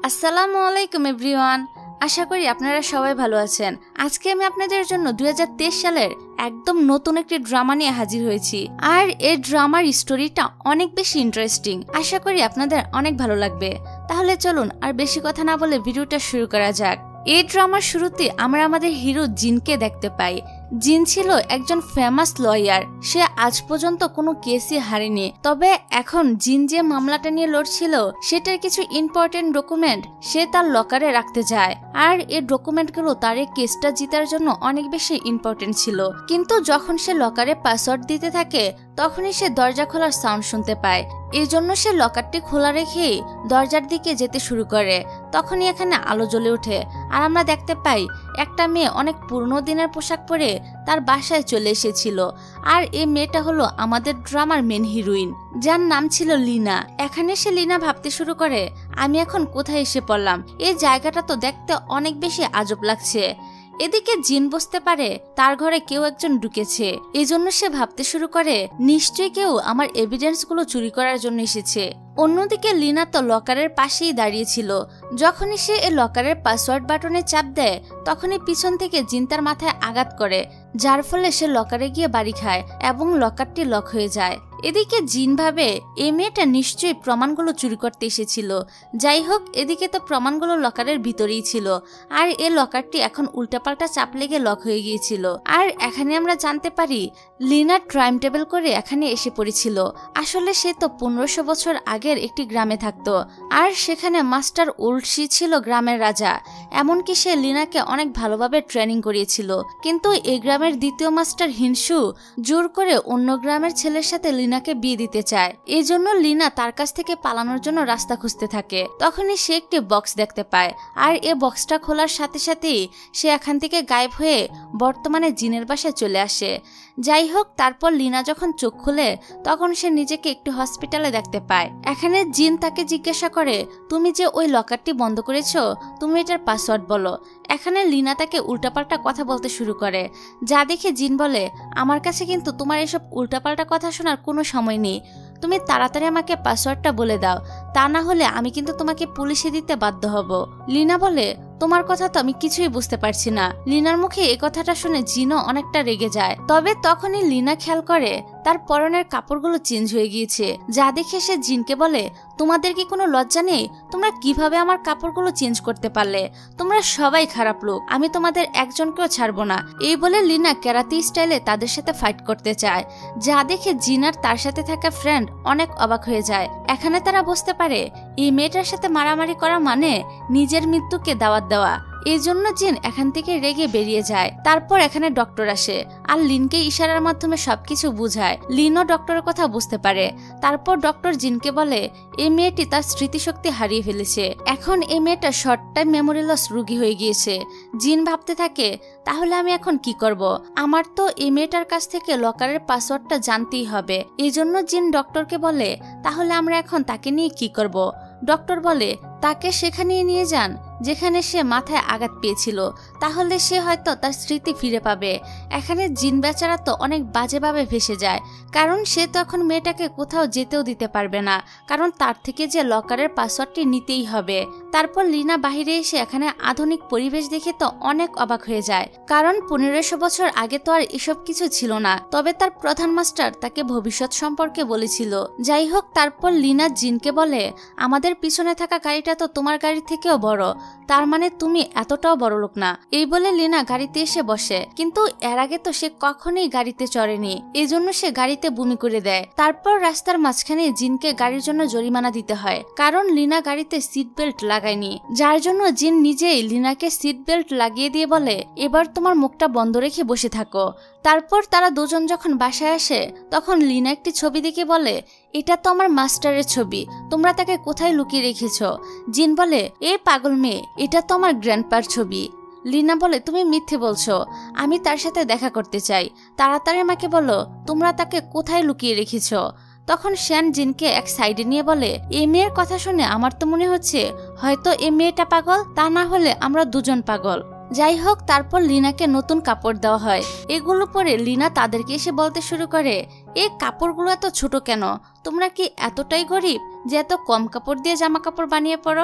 আসসালামু আলাইকুম এভরিওয়ান। আশা করি আপনারা সবাই ভালো আছেন। আজকে আমি আপনাদের জন্য 2023 সালের একদম নতুন একটি ড্রামা নিয়ে হাজির হয়েছি। আর এই ড্রামার স্টোরিটা অনেক বেশি ইন্টারেস্টিং। আশা করি আপনাদের অনেক ভালো লাগবে। তাহলে চলুন আর বেশি কথা না বলে ভিডিওটা শুরু করা যাক। এই ড্রামার শুরুতে আমরা আমাদের হিরো জিনকে দেখতে পাই। জিন ছিল একজন ফেমাস লয়ার। সে আজ পর্যন্ত কোনো কেসই হারেনি। তবে এখন জিন যে মামলাটা নিয়ে লড়ছিল সেটার কিছু ইম্পর্টেন্ট ডকুমেন্ট সে তার লকারে রাখতে যায়। আর এই ডকুমেন্টগুলো তার এই কেসটা জিতার জন্য অনেক বেশি ইম্পর্টেন্ট ছিল। কিন্তু যখন সে লকারে পাসওয়ার্ড দিতে থাকে তখনই সে দরজা খোলার সাউন্ড শুনতে পায়। এই জন্য সে লকারটি খোলা রেখেই দরজার দিকে যেতে শুরু করে। তখনই এখানে আলো জ্বলে ওঠে আর আমরা দেখতে পাই একটা মেয়ে অনেক পুরনো দিনের পোশাক পরে তার বাসায় চলে এসেছিল। আর এই মেয়েটা হলো আমাদের ড্রামার মেন হিরোইন, যার নাম ছিল লিনা। এখানে সে লিনা ভাবতে শুরু করে, আমি এখন কোথায় এসে পড়লাম? এই জায়গাটা তো দেখতে অনেক বেশি আজব লাগছে। এদিকে জিন বুঝতে পারে তার ঘরে কেউ একজন ঢুকেছে। এজন্য সে ভাবতে শুরু করে নিশ্চয়ই কেউ আমার এভিডেন্স গুলো চুরি করার জন্য এসেছে। অন্যদিকে লিনা তো লকারের পাশেই দাঁড়িয়েছিল। যখনই সে এই লকারের পাসওয়ার্ড বাটনে চাপ দেয় তখনই পিছন থেকে জিন তার মাথায় আঘাত করে, যার ফলে সে লকারে গিয়ে বাড়ি খায় এবং লকারটি লক হয়ে যায়। এদিকে জিন ভাবে এই মেয়েটা নিশ্চয়ই প্রমাণগুলো চুরি করতে এসেছিল। যাই হোক, এদিকে তো প্রমাণগুলো লকারের ভিতরেই ছিল আর এই লকারটি এখন উল্টাপাল্টা চাপ লেগে লক হয়ে গিয়েছিল। আর এখানে আমরা জানতে পারি লিনা টাইম টেবিল করে এখানে এসে পড়েছিল। আসলে সে তো 1500 বছর আগের একটি গ্রামে থাকতো আর সেখানে মাস্টার উলসি ছিল গ্রামের রাজা। এমনকি সে লিনাকে অনেক ভালোভাবে ট্রেনিং করিয়েছিল। কিন্তু এই গ্রামের দ্বিতীয় মাস্টার হিনসু জোর করে অন্য গ্রামের ছেলের সাথে লিনাকে বিয়ে দিতে চায়। এই জন্য লিনা তার কাছ থেকে পালানোর জন্য রাস্তা খুঁজতে থাকে। তখনই সে একটি বক্স দেখতে পায় আর এই বক্সটা খোলার সাথে সাথেই সে এখান থেকে গায়েব হয়ে বর্তমানে জিনের বাসায় চলে আসে। যাই হোক, তারপর লিনা যখন চোখ খুলে তখন সে নিজেকে একটি হসপিটালে দেখতে পায়। এখানে জিন তাকে জিজ্ঞাসা করে, তুমি যে ওই লকারটি বন্ধ করেছো, তুমি এটার পাসওয়ার্ড বলো। এখানে লিনা তাকে উল্টাপাল্টা কথা বলতে শুরু করে, যা দেখে জিন বলে, আমার কাছে কিন্তু তোমার এসব উল্টাপাল্টা কথা শোনার কোনো সময় নেই। তুমি তাড়াতাড়ি আমাকে পাসওয়ার্ডটা বলে দাও, তা না হলে আমি কিন্তু তোমাকে পুলিশে দিতে বাধ্য হব। লিনা বলে, তোমার কথা তো আমি কিছুই বুঝতে পারছি না। লিনার মুখে এই কথাটা শুনে জিনও অনেকটা রেগে যায়। তবে তখনই লিনা খেয়াল করে তার পরনের কাপড়গুলো চেঞ্জ হয়ে গিয়েছে, যা দেখে সে জিনকে বলে, তোমাদের কি কোনো লজ্জা নেই? তোমরা কিভাবে আমার কাপড়গুলো চেঞ্জ করতে পারলে? তোমরা সবাই খারাপ লোক, আমি তোমাদের একজনকেও ছাড়বো না। এই বলে লিনা ক্যারাতে স্টাইলে তাদের সাথে ফাইট করতে চায়, যা দেখে জিন আর তার সাথে থাকা ফ্রেন্ড অনেক অবাক হয়ে যায়। এখানে তারা বুঝতে পারে এই মেয়েটার সাথে মারামারি করা মানে নিজের মৃত্যুকে দাওয়াত দেওয়া। এই জন্য জিন এখান থেকে রেগে বেরিয়ে যায়। তারপর এখানে ডক্টর আসে আর লিনকে ইশারার মাধ্যমে সবকিছু বুঝায়। লিনও ডক্টরের কথা বুঝতে পারে। তারপর ডক্টর জিনকে বলে, এই মেয়েটি তার স্মৃতিশক্তি হারিয়ে ফেলেছে। এখন এই মেয়েটা শর্ট টাইম মেমোরি লস রোগী হয়ে গিয়েছে। জিন ভাবতে থাকে, তাহলে আমি এখন কি করব? আমার তো এই মেয়েটার কাছ থেকে লকারের পাসওয়ার্ডটা জানতেই হবে। এই জন্য জিন ডক্টরকে বলে, তাহলে আমরা এখন তাকে নিয়ে কি করব? ডক্টর বলে, তাকে সেখানে নিয়ে যান যেখানে সে মাথায় আঘাত পেয়েছিল, তাহলে সে হয়তো তার স্মৃতি ফিরে পাবে। এখানে জিন বেচারা তো অনেক বাজেভাবে ভেসে যায়, কারণ সে তো এখন মেয়েটাকে কোথাও যেতেও দিতে পারবে না, কারণ তার থেকে যে লকারের পাসওয়ার্ডটি নিতেই হবে। তারপর লিনা বাহিরে এসে এখানে আধুনিক পরিবেশ দেখে তো অনেক অবাক হয়ে যায়, কারণ 1500 বছর আগে তো আর এসব কিছু ছিল না। তবে তার প্রধান মাস্টার তাকে ভবিষ্যৎ সম্পর্কে বলেছিল। যাই হোক, তারপর লিনা জিনকে বলে, আমাদের পিছনে থাকা গাড়িটা তো তোমার গাড়ি থেকেও বড়, তার মানে তুমি এতটাও বড় লোক না। এই বলে লিনা গাড়িতে এসে বসে, কিন্তু এর আগে তো সে কখনোই গাড়িতে চড়েনি, এই জন্য সে গাড়িতে বমি করে দেয়। তারপর রাস্তার মাঝখানে জিনকে গাড়ির জন্য জরিমানা দিতে হয়, কারণ লিনা গাড়িতে সিট বেল্ট লাগায়নি, যার জন্য জিন নিজেই লিনাকে সিট বেল্ট লাগিয়ে দিয়ে বলে, এবার তোমার মুখটা বন্ধ রেখে বসে থাকো। তারপর তারা দুজন যখন বাসায় আসে তখন লিনা একটি ছবি দেখে বলে, এটা তো আমার মাস্টারের ছবি, তোমরা তাকে কোথায় লুকিয়ে রেখেছ? জিন বলে, এ পাগল মেয়ে, এটা তো আমার গ্র্যান্ডপার ছবি। লিনা বলে, তুমি মিথ্যে বলছো, আমি তার সাথে দেখা করতে চাই, তাড়াতাড়ি আমাকে বলো তোমরা তাকে কোথায় লুকিয়ে রেখেছ। তখন শ্যান জিনকে এক সাইডে নিয়ে বলে, এই মেয়ের কথা শুনে আমার তো মনে হচ্ছে হয়তো এই মেয়েটা পাগল, তা না হলে আমরা দুজন পাগল। যাই হোক, তারপর লিনাকে নতুন কাপড় দেওয়া হয়। এগুলো পরে লিনা তাদেরকে এসে বলতে শুরু করে, এই কাপড়গুলো এত ছোট কেন? তোমরা কি এতটাই গরিব যে এত কম কাপড় দিয়ে জামা কাপড় বানিয়ে পরো?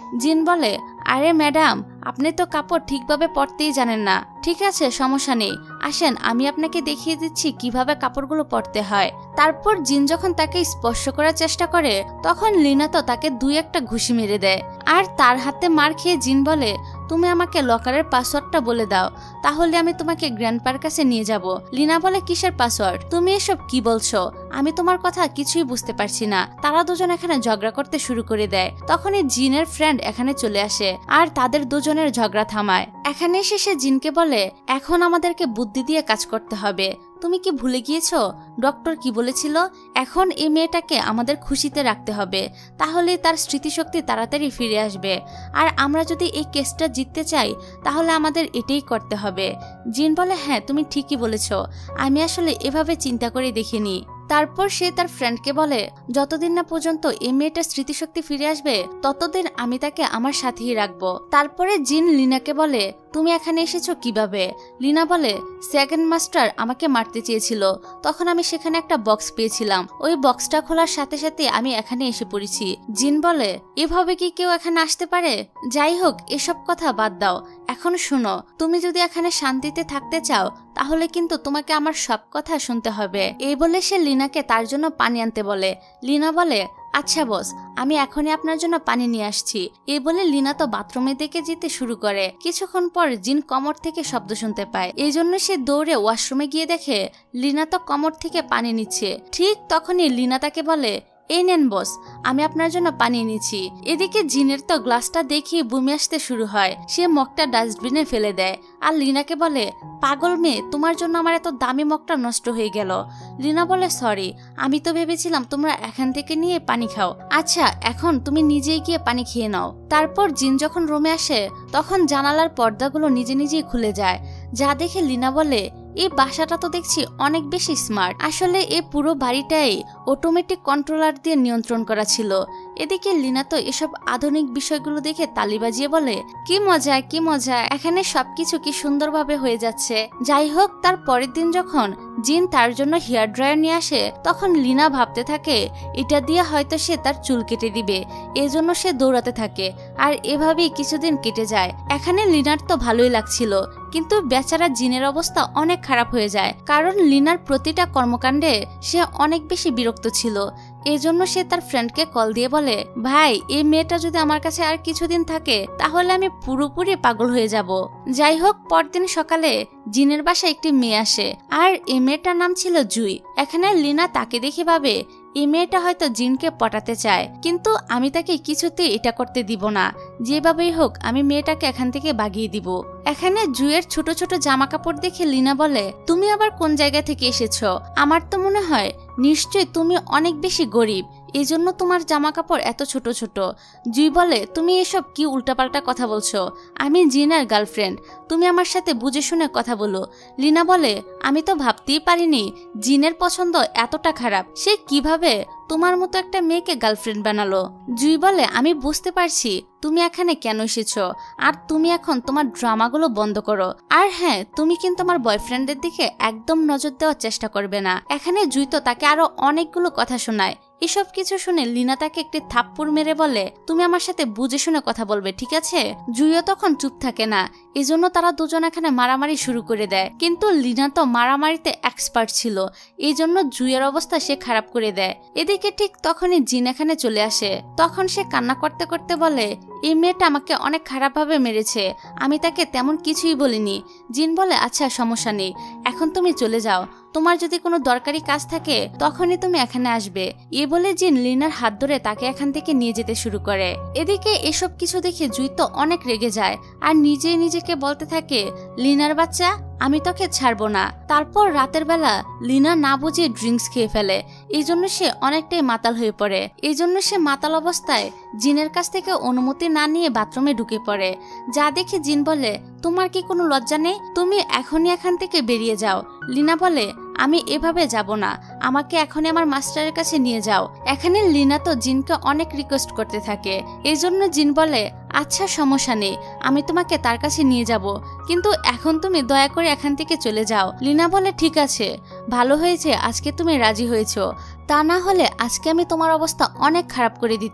জিন বলে, আরে ম্যাডাম, আপনি তো কাপড় ঠিকভাবে পরতেই জানেন না। ঠিক আছে, সমস্যা নেই, আসেন আমি আপনাকে দেখিয়ে দিচ্ছি কিভাবে কাপড়গুলো পরতে হয়। তারপর জিন যখন তাকে স্পর্শ করার চেষ্টা করে তখন লিনা তো তাকে 2-1টা ঘুষি মেরে দেয়। আর তার হাতে মার খেয়ে জিন বলে, তুমি আমাকে লকারের পাসওয়ার্ডটা বলে দাও, তাহলে আমি তোমাকে গ্র্যান্ডপার কাছে নিয়ে যাব। লিনা বলে, কিসের পাসওয়ার্ড? তুমি এসব কি বলছো? আমি তোমার কথা কিছুই বুঝতে পারছি না। তারা দুজন এখানে ঝগড়া করতে শুরু করে দেয়। তখনই জিনের ফ্রেন্ড এখানে চলে আসে আর তাদের দুজনের ঝগড়া থামায়। এখানে এসে সে জিনকে বলে, এখন আমাদেরকে বুদ্ধি দিয়ে কাজ করতে হবে। তুমি কি ভুলে গিয়েছো ডক্টর কি বলেছিল? এখন এই মেয়েটাকে আমাদের খুশিতে রাখতে হবে, তাহলে তার স্মৃতিশক্তি তাড়াতাড়ি ফিরে আসবে। আর আমরা যদি এই কেসটা জিততে চাই তাহলে আমাদের এটাই করতে হবে। জিন বলে, হ্যাঁ তুমি ঠিকই বলেছ, আমি আসলে এভাবে চিন্তা করে দেখিনি। তারপর সে তার ফ্রেন্ডকে বলে, যতদিন না পর্যন্ত এই মেয়েটার স্মৃতিশক্তি ফিরে আসবে ততদিন আমি তাকে আমার সাথেই রাখবো। তারপরে জিন লিনাকে বলে, তুমি এখানে এসেছো কিভাবে? লিনা বলে, সেকেন্ড মাস্টার আমাকে মারতে চেয়েছিল, তখন আমি সেখানে একটা বক্স পেয়েছিলাম, ওই বক্সটা খোলার সাথে সাথে আমি এখানে এসে পড়েছি। জিন বলে, এভাবে কি কেউ এখানে আসতে পারে? যাই হোক, এসব কথা বাদ দাও, এখন শোনো, তুমি যদি এখানে শান্তিতে থাকতে চাও তাহলে কিন্তু তোমাকে আমার সব কথা শুনতে হবে। এই বলে সে লিনাকে তার জন্য পানি আনতে বলে। লিনা বলে, আচ্ছা বস, আমি এখনই আপনার জন্য পানি নিয়ে আসছি। এই বলে লিনা তো বাথরুমের দিকে যেতে শুরু করে। কিছুক্ষণ পর জিন কমর থেকে শব্দ শুনতে পায়, এই জন্য সে দৌড়ে ওয়াশরুমে গিয়ে দেখে লিনা তো কমর থেকে পানি নিচ্ছে। ঠিক তখনই লিনা তাকে বলে, এই নেন বস, আমি আপনার জন্য পানি নিচ্ছি। এদিকে জিনের তো গ্লাসটা দেখিয়ে বমি আসতে শুরু হয়। সে মগটা ডাস্টবিনে ফেলে দেয় আর লিনাকে বলে, পাগল মেয়ে, তোমার জন্য আমার এত দামি মগটা নষ্ট হয়ে গেল। লিনা বলে, সরি, আমি তো ভেবেছিলাম তোমরা এখান থেকে নিয়ে পানি খাও। আচ্ছা, এখন তুমি নিজেই গিয়ে পানি খেয়ে নাও। তারপর জিন যখন রুমে আসে তখন জানালার পর্দাগুলো নিজে নিজেই খুলে যায়, যা দেখে লিনা বলে, এই বাসাটা তো দেখছি অনেক বেশি স্মার্ট। আসলে এই পুরো বাড়িটাই অটোমেটিক কন্ট্রোলার দিয়ে নিয়ন্ত্রণ করা ছিল। এদিকে লিনা তো এসব আধুনিক বিষয়গুলো দেখে তালি বাজিয়ে বলে, কি মজা কি মজা, এখানে সবকিছু কি সুন্দরভাবে হয়ে যাচ্ছে। যাই হোক, তার পরের দিন যখন জিন তার জন্য হেয়ার ড্রায়ার নিয়ে আসে তখন লিনা ভাবতে থাকে এটা দিয়ে হয়তো সে তার চুল কেটে দিবে, এজন্য সে দৌড়াতে থাকে। আর এভাবেই কিছুদিন কেটে যায়। এখানে লিনার তো ভালোই লাগছিল, কিন্তু বেচারা জিনের অবস্থা অনেক খারাপ হয়ে যায়, কারণ লিনার প্রতিটা কর্মকাণ্ডে সে অনেক বেশি বিরক্ত ছিল। এজন্য সে তার ফ্রেন্ডকে কল দিয়ে বলে, ভাই, এই মেয়েটা যদি আমার কাছে আর কিছুদিন থাকে তাহলে আমি পুরোপুরি পাগল হয়ে যাব। যাই হোক, পরদিন সকালে জিনের বাসায় একটি মেয়ে আসে আর এই মেয়েটার নাম ছিল জুই। এখানে লিনা তাকে দেখে ভাবে এই মেয়েটা হয়তো জিনকে পটাতে চায়, কিন্তু আমি তাকে কিছুতেই এটা করতে দিব না। যেভাবেই হোক আমি মেয়েটাকে এখান থেকে বাগিয়ে দিব। এখানে জুয়ের ছোট ছোট জামা কাপড় দেখে লিনা বলে, তুমি আবার কোন জায়গা থেকে এসেছো? আমার তো মনে হয় নিশ্চয়ই তুমি অনেক বেশি গরিব, এই জন্য তোমার জামা কাপড় এত ছোট ছোট। জুই বলে, তুমি এসব কি উল্টাপাল্টা কথা বলছো? আমি জিনের গার্লফ্রেন্ড, তুমি আমার সাথে বুঝে শুনে কথা বলো। লিনা বলে, আমি তো ভাবতেই পারিনি জিনের পছন্দ এতটা খারাপ, সে কিভাবে তোমার মতো একটা মেয়েকে গার্লফ্রেন্ড বানালো। জুই বলে, আমি বুঝতে পারছি তুমি এখানে কেন এসেছো, আর তুমি এখন তোমার ড্রামাগুলো বন্ধ করো। আর হ্যাঁ, তুমি কিন্তু আমার বয়ফ্রেন্ডের দিকে একদম নজর দেওয়ার চেষ্টা করবে না। এখানে জুই তো তাকে আরো অনেকগুলো কথা শোনায়। এসব কিছু শুনে লিনা তাকে একটি থাপ্পড় মেরে বলে, তুমি আমার সাথে বুঝে শুনে কথা বলবে, ঠিক আছে? জুইও তখন চুপ থাকে না, এজন্য তারা দুজন এখানে মারামারি শুরু করে দেয়। কিন্তু লিনা তো মারামারিতে এক্সপার্ট ছিল, এই জন্য জুইয়ের অবস্থা সে খারাপ করে দেয়। এদিকে ঠিক তখনই জিন এখানে চলে আসে। তখন সে কান্না করতে করতে বলে, এই মেয়েটা আমাকে অনেক খারাপভাবে মেরেছে, আমি তাকে তেমন কিছুই বলিনি। জিন বলে, আচ্ছা সমস্যা নেই, এখন তুমি চলে যাও, তোমার যদি কোনো দরকারি কাজ থাকে তখনই তুমি এখানে আসবে। এ বলে জিন লিনার হাত ধরে তাকে এখান থেকে নিয়ে যেতে শুরু করে। এদিকে এসব কিছু দেখে জুই তো অনেক রেগে যায় আর নিজেই নিজেকে বলতে থাকে, লিনার বাচ্চা, আমি তোকে ছাড়বো না। তারপর রাতের বেলা লিনা না বুঝিয়ে ড্রিঙ্কস খেয়ে ফেলে, এই জন্য সে অনেকটাই মাতাল হয়ে পড়ে। এই জন্য সে মাতাল অবস্থায় জিনের কাছ থেকে অনুমতি না নিয়ে বাথরুমে ঢুকে পড়ে। যা দেখে জিন বলে, তোমার কি কোনো লজ্জা নেই? তুমি এখনই এখান থেকে বেরিয়ে যাও। লিনা বলে, আমি এভাবে যাব না, আমাকে এখনই আমার মাস্টারের কাছে নিয়ে যাও। এখানে লিনা তো জিনকে অনেক রিকোয়েস্ট করতে থাকে, এই জন্য জিন বলে, আচ্ছা সমস্যা নেই, আমি তোমাকে তার কাছে নিয়ে যাব, কিন্তু এখন তুমি দয়া করে এখান থেকে চলে যাও। লিনা বলে, ঠিক আছে, ভালো হয়েছে আজকে তুমি রাজি হয়েছো, তা না হলে আজকে আমি তোমার অবস্থা অনেক খারাপ করে দিতাম।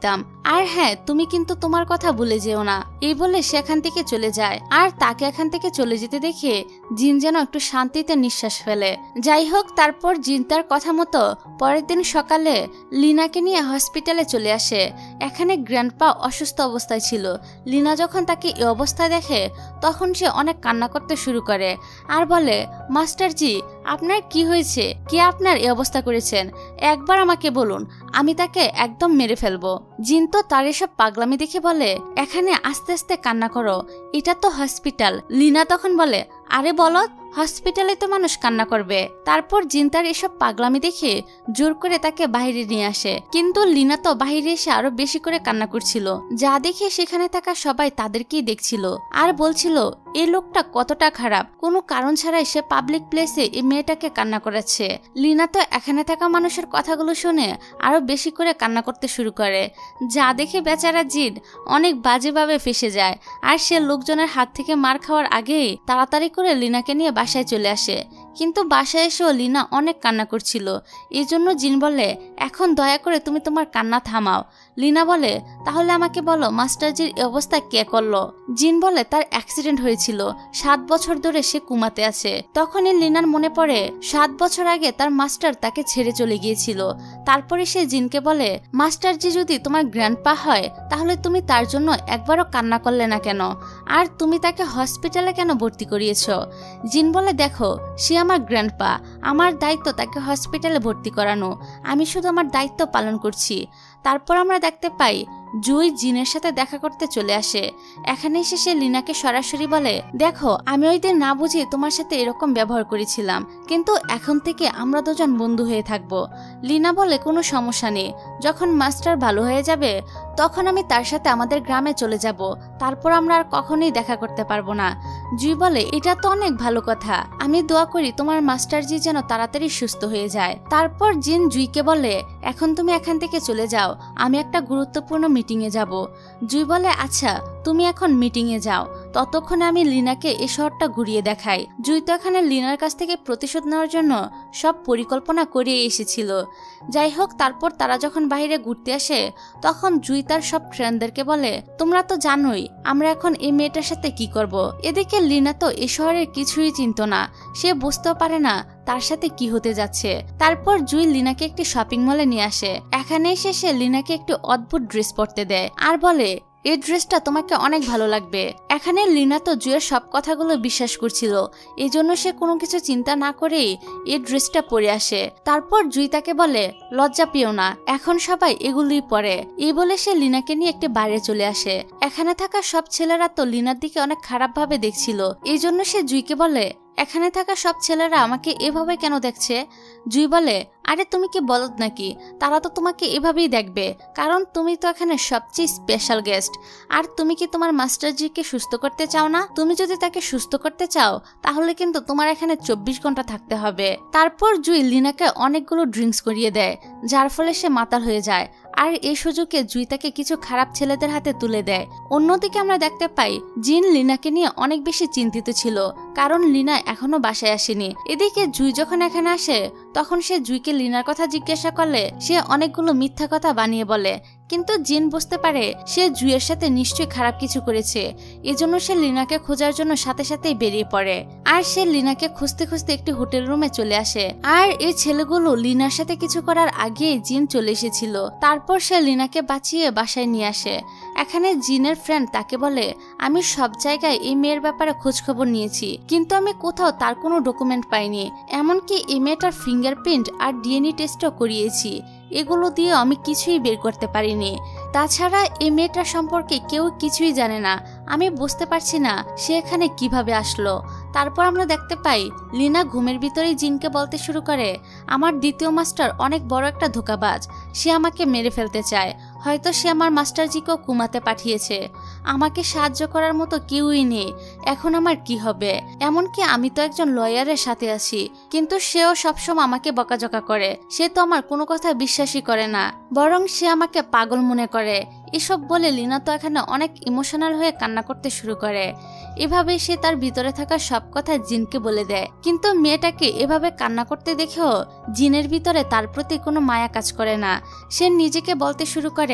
আর হ্যাঁ, তুমি কিন্তু তোমার কথা ভুলে যেও না। এই বলে সেখান থেকে চলে যায়। আর তাকে এখান থেকে চলে যেতে দেখে জিন যেন একটু শান্তিতে নিঃশ্বাস ফেলে। যাই হোক, তারপর জিন তার কথা মতো পরের দিন সকালে লিনাকে নিয়ে হসপিটালে চলে আসে। এখানে গ্র্যান্ডপা অসুস্থ অবস্থায় ছিল। লিনা যখন তাকে এই অবস্থায় দেখে তখন সে অনেক কান্না করতে শুরু করে আর বলে, মাস্টারজি, আপনার কি হয়েছে? কে আপনার এই অবস্থা করেছেন? একবার আমাকে বলুন, আমি তাকে একদম মেরে ফেলবো। জিন তো তার এসব পাগলামি দেখে বলে, এখানে আস্তে আস্তে কান্না করো, এটা তো হসপিটাল। লিনা তখন বলে, আরে বলত, হসপিটালে তো মানুষ কান্না করবে। তারপর জিন তার এসব পাগলামি দেখে জোর করে তাকে বাইরে নিয়ে আসে, কিন্তু লিনা তো বাইরে এসে আরো বেশি করে কান্না করছিল, যা দেখে সেখানে থাকা সবাই তাদেরকেই দেখছিল আর বলছিল এই লোকটা কতটা খারাপ, কোনো কারণ ছাড়াই সে পাবলিক প্লেসে এই মেয়েটাকে কান্না করাচ্ছে। লিনা তো এখানে থাকা মানুষের কথাগুলো শুনে আরো বেশি করে কান্না করতে শুরু করে, যা দেখে বেচারা জিন অনেক বাজেভাবে ফেসে যায়। আর সে লোকজনের হাত থেকে মার খাওয়ার আগেই তাড়াতাড়ি করে লিনাকে নিয়ে বাসায় চলে আসে। কিন্তু বাসায় এসেও লিনা অনেক কান্না করছিল। এই জন্য জিন বলে, এখন দয়া করে তুমি তোমার কান্না থামাও। লিনা বলে, তাহলে আমাকে বলো মাস্টারজির এই অবস্থা কে করলো? জিন বলে, তার অ্যাক্সিডেন্ট হয়েছিল, 7 বছর ধরে সে কুমাতে আছে। তখনই লিনার মনে পড়ে 7 বছর আগে তার মাস্টার তাকে ছেড়ে চলে গিয়েছিল। তারপরে সে জিনকে বলে, মাস্টারজি যদি তোমার গ্র্যান্ডপা হয় তাহলে তুমি তার জন্য একবারও কান্না করলে না কেন? আর তুমি তাকে হসপিটালে কেন ভর্তি করিয়েছ? জিন বলে, দেখো, সে আমার গ্র্যান্ডপা, আমার দায়িত্ব তাকে হসপিটালে ভর্তি করানো, আমি শুধু আমার দায়িত্ব পালন করছি। তারপর আমরা দেখতে পাই জুই জিনের সাথে দেখা করতে চলে আসে। এখানে এসে সে লিনাকে সরাসরি বলে, দেখো, আমি ওই দিন না বুঝে তোমার সাথে এরকম ব্যবহার করেছিলাম, কিন্তু এখন থেকে আমরা দুজন বন্ধু হয়ে থাকবো। লিনা বলে, কোনো সমস্যা নেই, যখন মাস্টার ভালো হয়ে যাবে তখন আমি তার সাথে আমাদের গ্রামে চলে যাব, তারপর আমরা আর কখনোই দেখা করতে পারবো না। জুই বলে, এটা তো অনেক ভালো কথা, আমি দোয়া করি তোমার মাস্টারজি যেন তাড়াতাড়ি সুস্থ হয়ে যায়। তারপর জিন জুইকে বলে, এখন তুমি এখান থেকে চলে যাও, আমি একটা গুরুত্বপূর্ণ মিটিংয়ে যাব। জুই বলে, আচ্ছা, তুমি এখন মিটিংয়ে যাও, ততক্ষণে আমি লিনাকে এই শহরটা ঘুরিয়ে দেখাই। জুই তো এখানে লিনার কাছ থেকে প্রতিশোধ নেওয়ার জন্য সব পরিকল্পনা করে এসেছিল। যাই হোক, তারপর তারা যখন বাইরে ঘুরতে আসে তখন জুই তার সব ফ্রেন্ডদেরকে বলে, তোমরা তো জানোই আমরা এখন এই মেয়েটার সাথে কি করব। এদিকে লিনা তো এই শহরের কিছুই চিনত না, সে বুঝতেও পারে না তার সাথে কি হতে যাচ্ছে। তারপর জুই লিনাকে একটি শপিং মলে নিয়ে আসে। এখানে এসে সে লিনাকে একটি অদ্ভুত ড্রেস পরতে দেয় আর বলে, এই ড্রেসটা তোমাকে অনেক ভালো লাগবে। এখানে লিনা তো জুয়ের সব কথাগুলো বিশ্বাস করছিল, এই জন্য সে কোনো কিছু চিন্তা না করেই এই ড্রেসটা পরে আসে। তারপর জুই তাকে বলে, লজ্জা পেও না, এখন সবাই এগুলোই পরে। এই বলে সে লিনাকে নিয়ে একটি বাইরে চলে আসে। এখানে থাকা সব ছেলেরা তো লিনার দিকে অনেক খারাপ ভাবে দেখছিল, এই জন্য সে জুইকে বলে, এখানে থাকা সব ছেলেরা আমাকে এভাবে কেন দেখছে? জুই বলে, আরে তুমি কি বলদ নাকি, তারা তো তোমাকে এভাবেই দেখবে, কারণ তুমি তো এখানে সবচেয়ে স্পেশাল গেস্ট। আর তুমি কি তোমার মাস্টারজিকে সুস্থ করতে চাও না? তুমি যদি তাকে সুস্থ করতে চাও তাহলে কিন্তু তোমার এখানে 24 ঘন্টা থাকতে হবে। তারপর জুই লিনাকে অনেকগুলো ড্রিঙ্কস করিয়ে দেয়, যার ফলে সে মাতাল হয়ে যায়। আর এই সুযোগে জুই তাকে কিছু খারাপ ছেলেদের হাতে তুলে দেয়। অন্যদিকে আমরা দেখতে পাই জিন লিনাকে নিয়ে অনেক বেশি চিন্তিত ছিল, কারণ লিনা এখনো বাসায় আসেনি। এদিকে জুই যখন এখানে আসে তখন সে জুইকে লিনার কথা জিজ্ঞাসা করলে সে অনেকগুলো মিথ্যা কথা বানিয়ে বলে, কিন্তু জিন বুঝতে পারে সে জুইয়ের সাথে নিশ্চয়ই খারাপ কিছু করেছে, এজন্য সে লিনাকে খোঁজার জন্য সাথে সাথেই বেরিয়ে পড়ে। আর সে লিনাকে খুঁজতে খুঁজতে একটি হোটেল রুমে চলে আসে। আর এই ছেলেগুলো লিনার সাথে কিছু করার আগেই জিন চলে এসেছিল। তারপর সে লিনাকে বাঁচিয়ে বাসায় নিয়ে আসে। এখানে জিনের ফ্রেন্ড তাকে বলে, আমি সব জায়গায় এই মেয়ের ব্যাপারে খোঁজ খবর নিয়েছি, কিন্তু আমি কোথাও তার কোনো ডকুমেন্ট পাইনি, এমনকি এই মেয়েটার ফিঙ্গারপ্রিন্ট আর ডিএনএ টেস্টও করিয়েছি, এগুলো দিয়ে আমি কিছুই বের করতে পারিনি। তাছাড়া এই মেয়েটার সম্পর্কে কেউ কিছুই জানে না, আমি বুঝতে পারছি না সে এখানে কিভাবে আসলো। তারপর আমরা দেখতে পাই লিনা ঘুমের ভিতরেই জিনকে বলতে শুরু করে, আমার দ্বিতীয় মাস্টার অনেক বড় একটা ধোঁকাবাজ, সে আমাকে মেরে ফেলতে চায়, হয়তো সে আমার মাস্টারজিকেও কুমাতে পাঠিয়েছে, আমাকে সাহায্য করার মতো কেউই নেই, এখন আমার কি হবে? এমনকি আমি তো একজন লয়ারের সাথে আছি, কিন্তু সেও সবসময় আমাকে বকাঝকা করে, সে তো আমার কোনো কথা বিশ্বাসই করে না, বরং সে আমাকে পাগল মনে করে। এসব বলে লিনা তো এখানে অনেক ইমোশনাল হয়ে কান্না করতে শুরু করে। এভাবে সে তার ভিতরে থাকা সব কথা জিনকে বলে দেয়, কিন্তু মেয়েটাকে এভাবে কান্না করতে দেখেও জিনের ভিতরে তার প্রতি কোনো মায়া কাজ করে না। সে নিজেকে বলতে শুরু করে,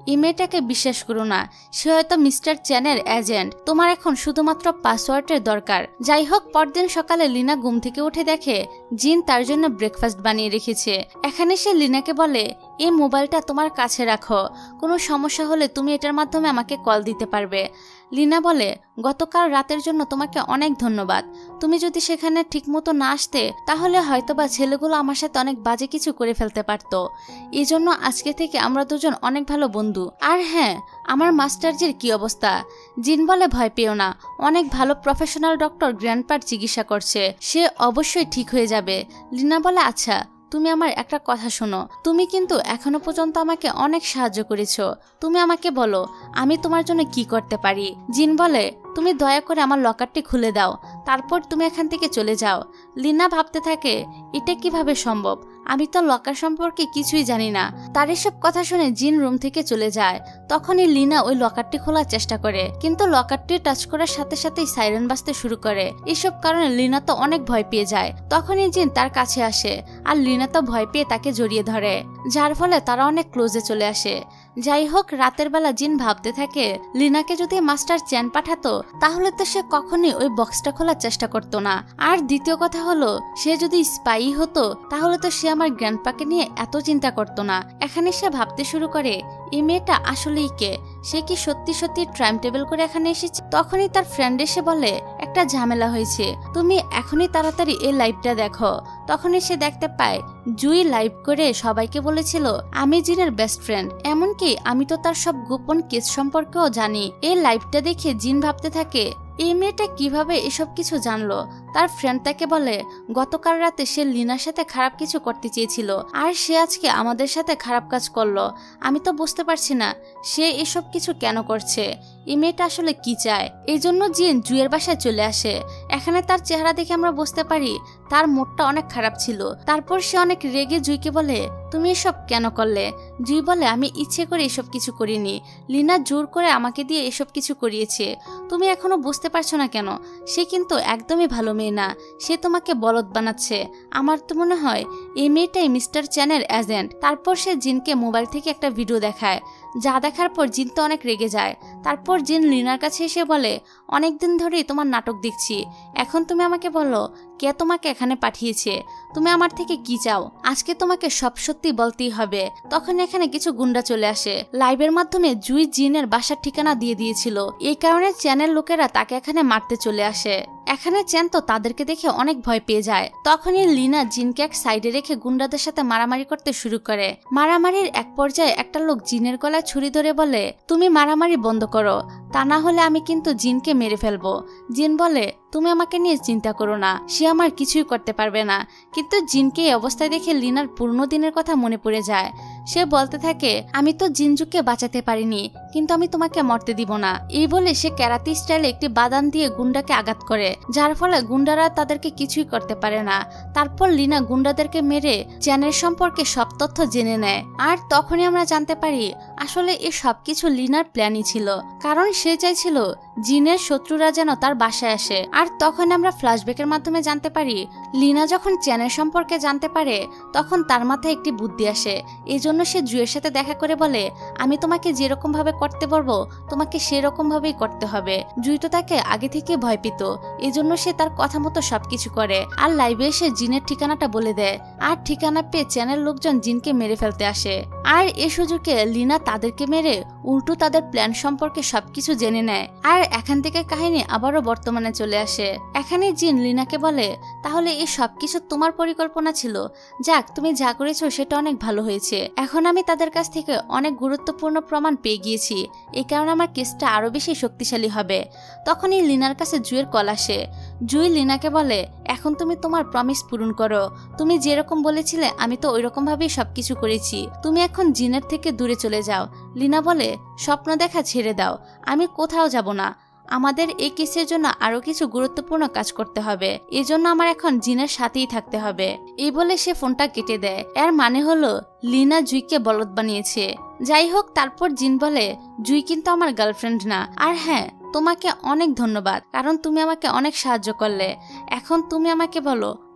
এই মেয়েটাকে বিশ্বাস করো না, সে হয়তো মিস্টার চ্যানের এজেন্ট, তোমার এখন শুধুমাত্র পাসওয়ার্ডের দরকার। যাই হোক, পরদিন সকালে লিনা ঘুম থেকে উঠে দেখে জিন তার জন্য ব্রেকফাস্ট বানিয়ে রেখেছে। এখানে সে লিনাকে বলে, এই মোবাইলটা তোমার কাছে রাখো, কোনো সমস্যা হলে তুমি এটার মাধ্যমে আমাকে কল দিতে পারবে। লিনা বলে, গতকাল রাতের জন্য তোমাকে অনেক ধন্যবাদ, তুমি যদি সেখানে ঠিকমতো না আসতে তাহলে হয়তোবা ছেলেগুলো আমার সাথে অনেক বাজে কিছু করে ফেলতে পারতো। এই জন্য আজকে থেকে আমরা দুজন অনেক ভালো বন্ধু। আর হ্যাঁ, আমার মাস্টারজির কি অবস্থা? জিন বলে, ভয় পেও না, অনেক ভালো প্রফেশনাল ডক্টর গ্র্যান্ডপার চিকিৎসা করছে, সে অবশ্যই ঠিক হয়ে যাবে। লিনা বলে, আচ্ছা তুমি আমার একটা কথা শোনো, তুমি কিন্তু এখনো পর্যন্ত আমাকে অনেক সাহায্য করেছো, তুমি আমাকে বলো আমি তোমার জন্য কি করতে পারি। জিন বলে, তুমি দয়া করে আমার লকারটি খুলে দাও, তারপর তুমি এখান থেকে চলে যাও। লিনা ভাবতে থাকে, এটা কিভাবে সম্ভব, আমি তো লকার সম্পর্কে কিছুই জানি না। তার এসব কথা শুনে জিন রুম থেকে চলে যায়। তখনই লিনা ওই লকারটি খোলার চেষ্টা করে, কিন্তু লকারটি টাচ করার সাথে সাথেই সাইরেন বাজতে শুরু করে। এসব কারণে লিনা তো অনেক ভয় পেয়ে যায়। তখনই জিন তার কাছে আসে আর লিনা তো ভয় পেয়ে তাকে জড়িয়ে ধরে, যার ফলে তারা অনেক ক্লোজে চলে আসে। যাই হোক, রাতের বেলা জিন ভাবতে থাকে, লিনাকে যদি মাস্টার চ্যান পাঠাতো তাহলে তো সে কখনোই ওই বক্সটা খোলার চেষ্টা করতো না। আর দ্বিতীয় কথা হলো, সে যদি স্পাই হতো তাহলে তো সে আমার গ্র্যান্ডপাকে নিয়ে এত চিন্তা করতো না। এখানে সে ভাবতে শুরু করে, এই মেয়েটা আসলেই কে, সে কি সত্যি সত্যি টাইম টেবিল করে এখানে এসেছে। তখনই তার ফ্রেন্ড এসে বলে, একটা ঝামেলা হয়েছে, তুমি এখনই তাড়াতাড়ি এই লাইভটা দেখো। তখনই সে দেখতে পায় জুই লাইভ করে সবাইকে বলেছিল আমি জিনের বেস্ট ফ্রেন্ড, এমনকি আমি তো তার সব গোপন কেস সম্পর্কেও জানি। এই লাইভটা দেখে জিন ভাবতে থাকে, এই মেয়েটা কিভাবে এসব কিছু জানলো। তার ফ্রেন্ড তাকে বলে, গতকাল রাতে সে লিনার সাথে খারাপ কিছু করতে চেয়েছিল আর সে আজকে আমাদের সাথে খারাপ কাজ করলো। আমি তো বুঝতে পারছি না সে এসব কিছু কেন করছে, এই মেয়েটা আসলে কি চায়। এই জন্য জিন জুয়ের বাসায় চলে আসে। এখানে তার চেহারা দেখে আমরা বুঝতে পারি তার মুডটা অনেক খারাপ ছিল। তারপর সে অনেক রেগে জুইকে বলে, তুমি এসব কেন করলে? জুই বলে, আমি ইচ্ছে করে এসব কিছু করিনি, লিনা জোর করে আমাকে দিয়ে এসব কিছু করিয়েছে। তুমি এখনো বুঝতে পারছো না কেন? সে কিন্তু একদমই ভালো মেয়ে না, সে তোমাকে বলদ বানাচ্ছে। আমার তো মনে হয় এই মেয়েটাই মিস্টার চ্যানের এজেন্ট। তারপর সে জিনকে মোবাইল থেকে একটা ভিডিও দেখায়, যা দেখার পর জিন তো অনেক রেগে যায়। তারপর জিন লিনার কাছে এসে বলে, অনেকদিন ধরেই তোমার নাটক দেখছি, এখন তুমি আমাকে বলো কে তোমাকে এখানে পাঠিয়েছে, তুমি আমার থেকে কি চাও? আজকে তোমাকে সব সত্যি বলতেই হবে। তখন এখানে কিছু গুন্ডা চলে আসে। লাইভের মাধ্যমে জুই জিনের বাসার ঠিকানা দিয়ে দিয়েছিল, এই কারণে চ্যানেল লোকেরা তাকে এখানে মারতে চলে আসে। এখানে চ্যান তো তাদেরকে দেখে অনেক ভয় পেয়ে যায়। তখনই লিনা জিনকে এক সাইডে রেখে গুন্ডাদের সাথে মারামারি করতে শুরু করে। মারামারির এক পর্যায়ে একটা লোক জিনের গলায় ছুরি ধরে বলে, তুমি মারামারি বন্ধ করো, তা না হলে আমি কিন্তু জিনকে মেরে ফেলবো। জিন বলে, তুমি আমাকে নিয়ে চিন্তা করো না, সে আমার কিছুই করতে পারবে না। কিন্তু জিনকে এই অবস্থায় দেখে লিনার পুরনো দিনের কথা মনে পড়ে যায়। সে বলতে থাকে, আমি তো জিনজুকে বাঁচাতে পারিনি, কিন্তু আমি তোমাকে মরতে দিব না। এই বলে সে ক্যারাতে স্টাইলে একটি বাদান দিয়ে গুন্ডাকে আঘাত করে, যার ফলে গুন্ডারা তাদেরকে কিছুই করতে পারে না। তারপর লিনা গুন্ডাদেরকে মেরে চ্যানের সম্পর্কে সব তথ্য জেনে নেয়। আর তখনই আমরা জানতে পারি আসলে এই সবকিছু লিনার প্ল্যানই ছিল, কারণ সে চাইছিল জিনের শত্রুরা যেন তার বাসায় আসে। আর তখন আমরা ফ্ল্যাশব্যাকের মাধ্যমে জানতে পারি লিনা যখন চ্যানের সম্পর্কে জানতে পারে তখন তার মাথায় একটি বুদ্ধি আসে। এই জন্য সে জুয়ের সাথে দেখা করে বলে, আমি তোমাকে যেরকম ভাবে করতে বলবো তোমাকে সেরকম ভাবেই করতে হবে। জুই তো তাকে আগে থেকে ভয় পেত, এই জন্য সে তার কথা মতো সবকিছু করে। আর লাইভে এসে জিনের ঠিকানাটা বলে দেয়, আর ঠিকানা পেয়ে চ্যানেল লোকজন জিনকে মেরে ফেলতে আসে। আর এই সুযোগে লিনা তাদেরকে মেরে উল্টো তাদের প্ল্যান সম্পর্কে সবকিছু জেনে নেয়। আর এখান থেকে কাহিনী আবারও বর্তমানে চলে আসে। এখানে জিন লিনাকে বলে, তাহলে এই সবকিছু তোমার পরিকল্পনা ছিল, যাক তুমি যা করেছো সেটা অনেক ভালো হয়েছে। এখন আমি তাদের কাছ থেকে অনেক গুরুত্বপূর্ণ প্রমাণ পেয়ে গিয়েছি, এই কারণে আমার কেসটা আরো বেশি শক্তিশালী হবে। তখনই লিনার কাছে জুয়ের কল আসে। জুই লিনাকে বলে, এখন তুমি তোমার প্রমিস পূরণ করো, তুমি যেরকম বলেছিলে আমি তো ওইরকম ভাবেই সবকিছু করেছি, তুমি এখন জিনের থেকে দূরে চলে যাও। লিনা বলে, স্বপ্ন দেখা ছেড়ে দাও, আমি কোথাও যাব না, আমাদের এই কেসের জন্য আরো কিছু গুরুত্বপূর্ণ কাজ করতে হবে, এজন্য আমার এখন জিনের সাথেই থাকতে হবে। এই বলে সে ফোনটা কেটে দেয়। এর মানে হলো লিনা জুইকে বলদ বানিয়েছে। যাই হোক, তারপর জিন বলে, জুই কিন্তু আমার গার্লফ্রেন্ড না। আর হ্যাঁ, তোমাকে অনেক ধন্যবাদ, কারণ তুমি আমাকে অনেক সাহায্য করলে। এখন তুমি আমাকে বলো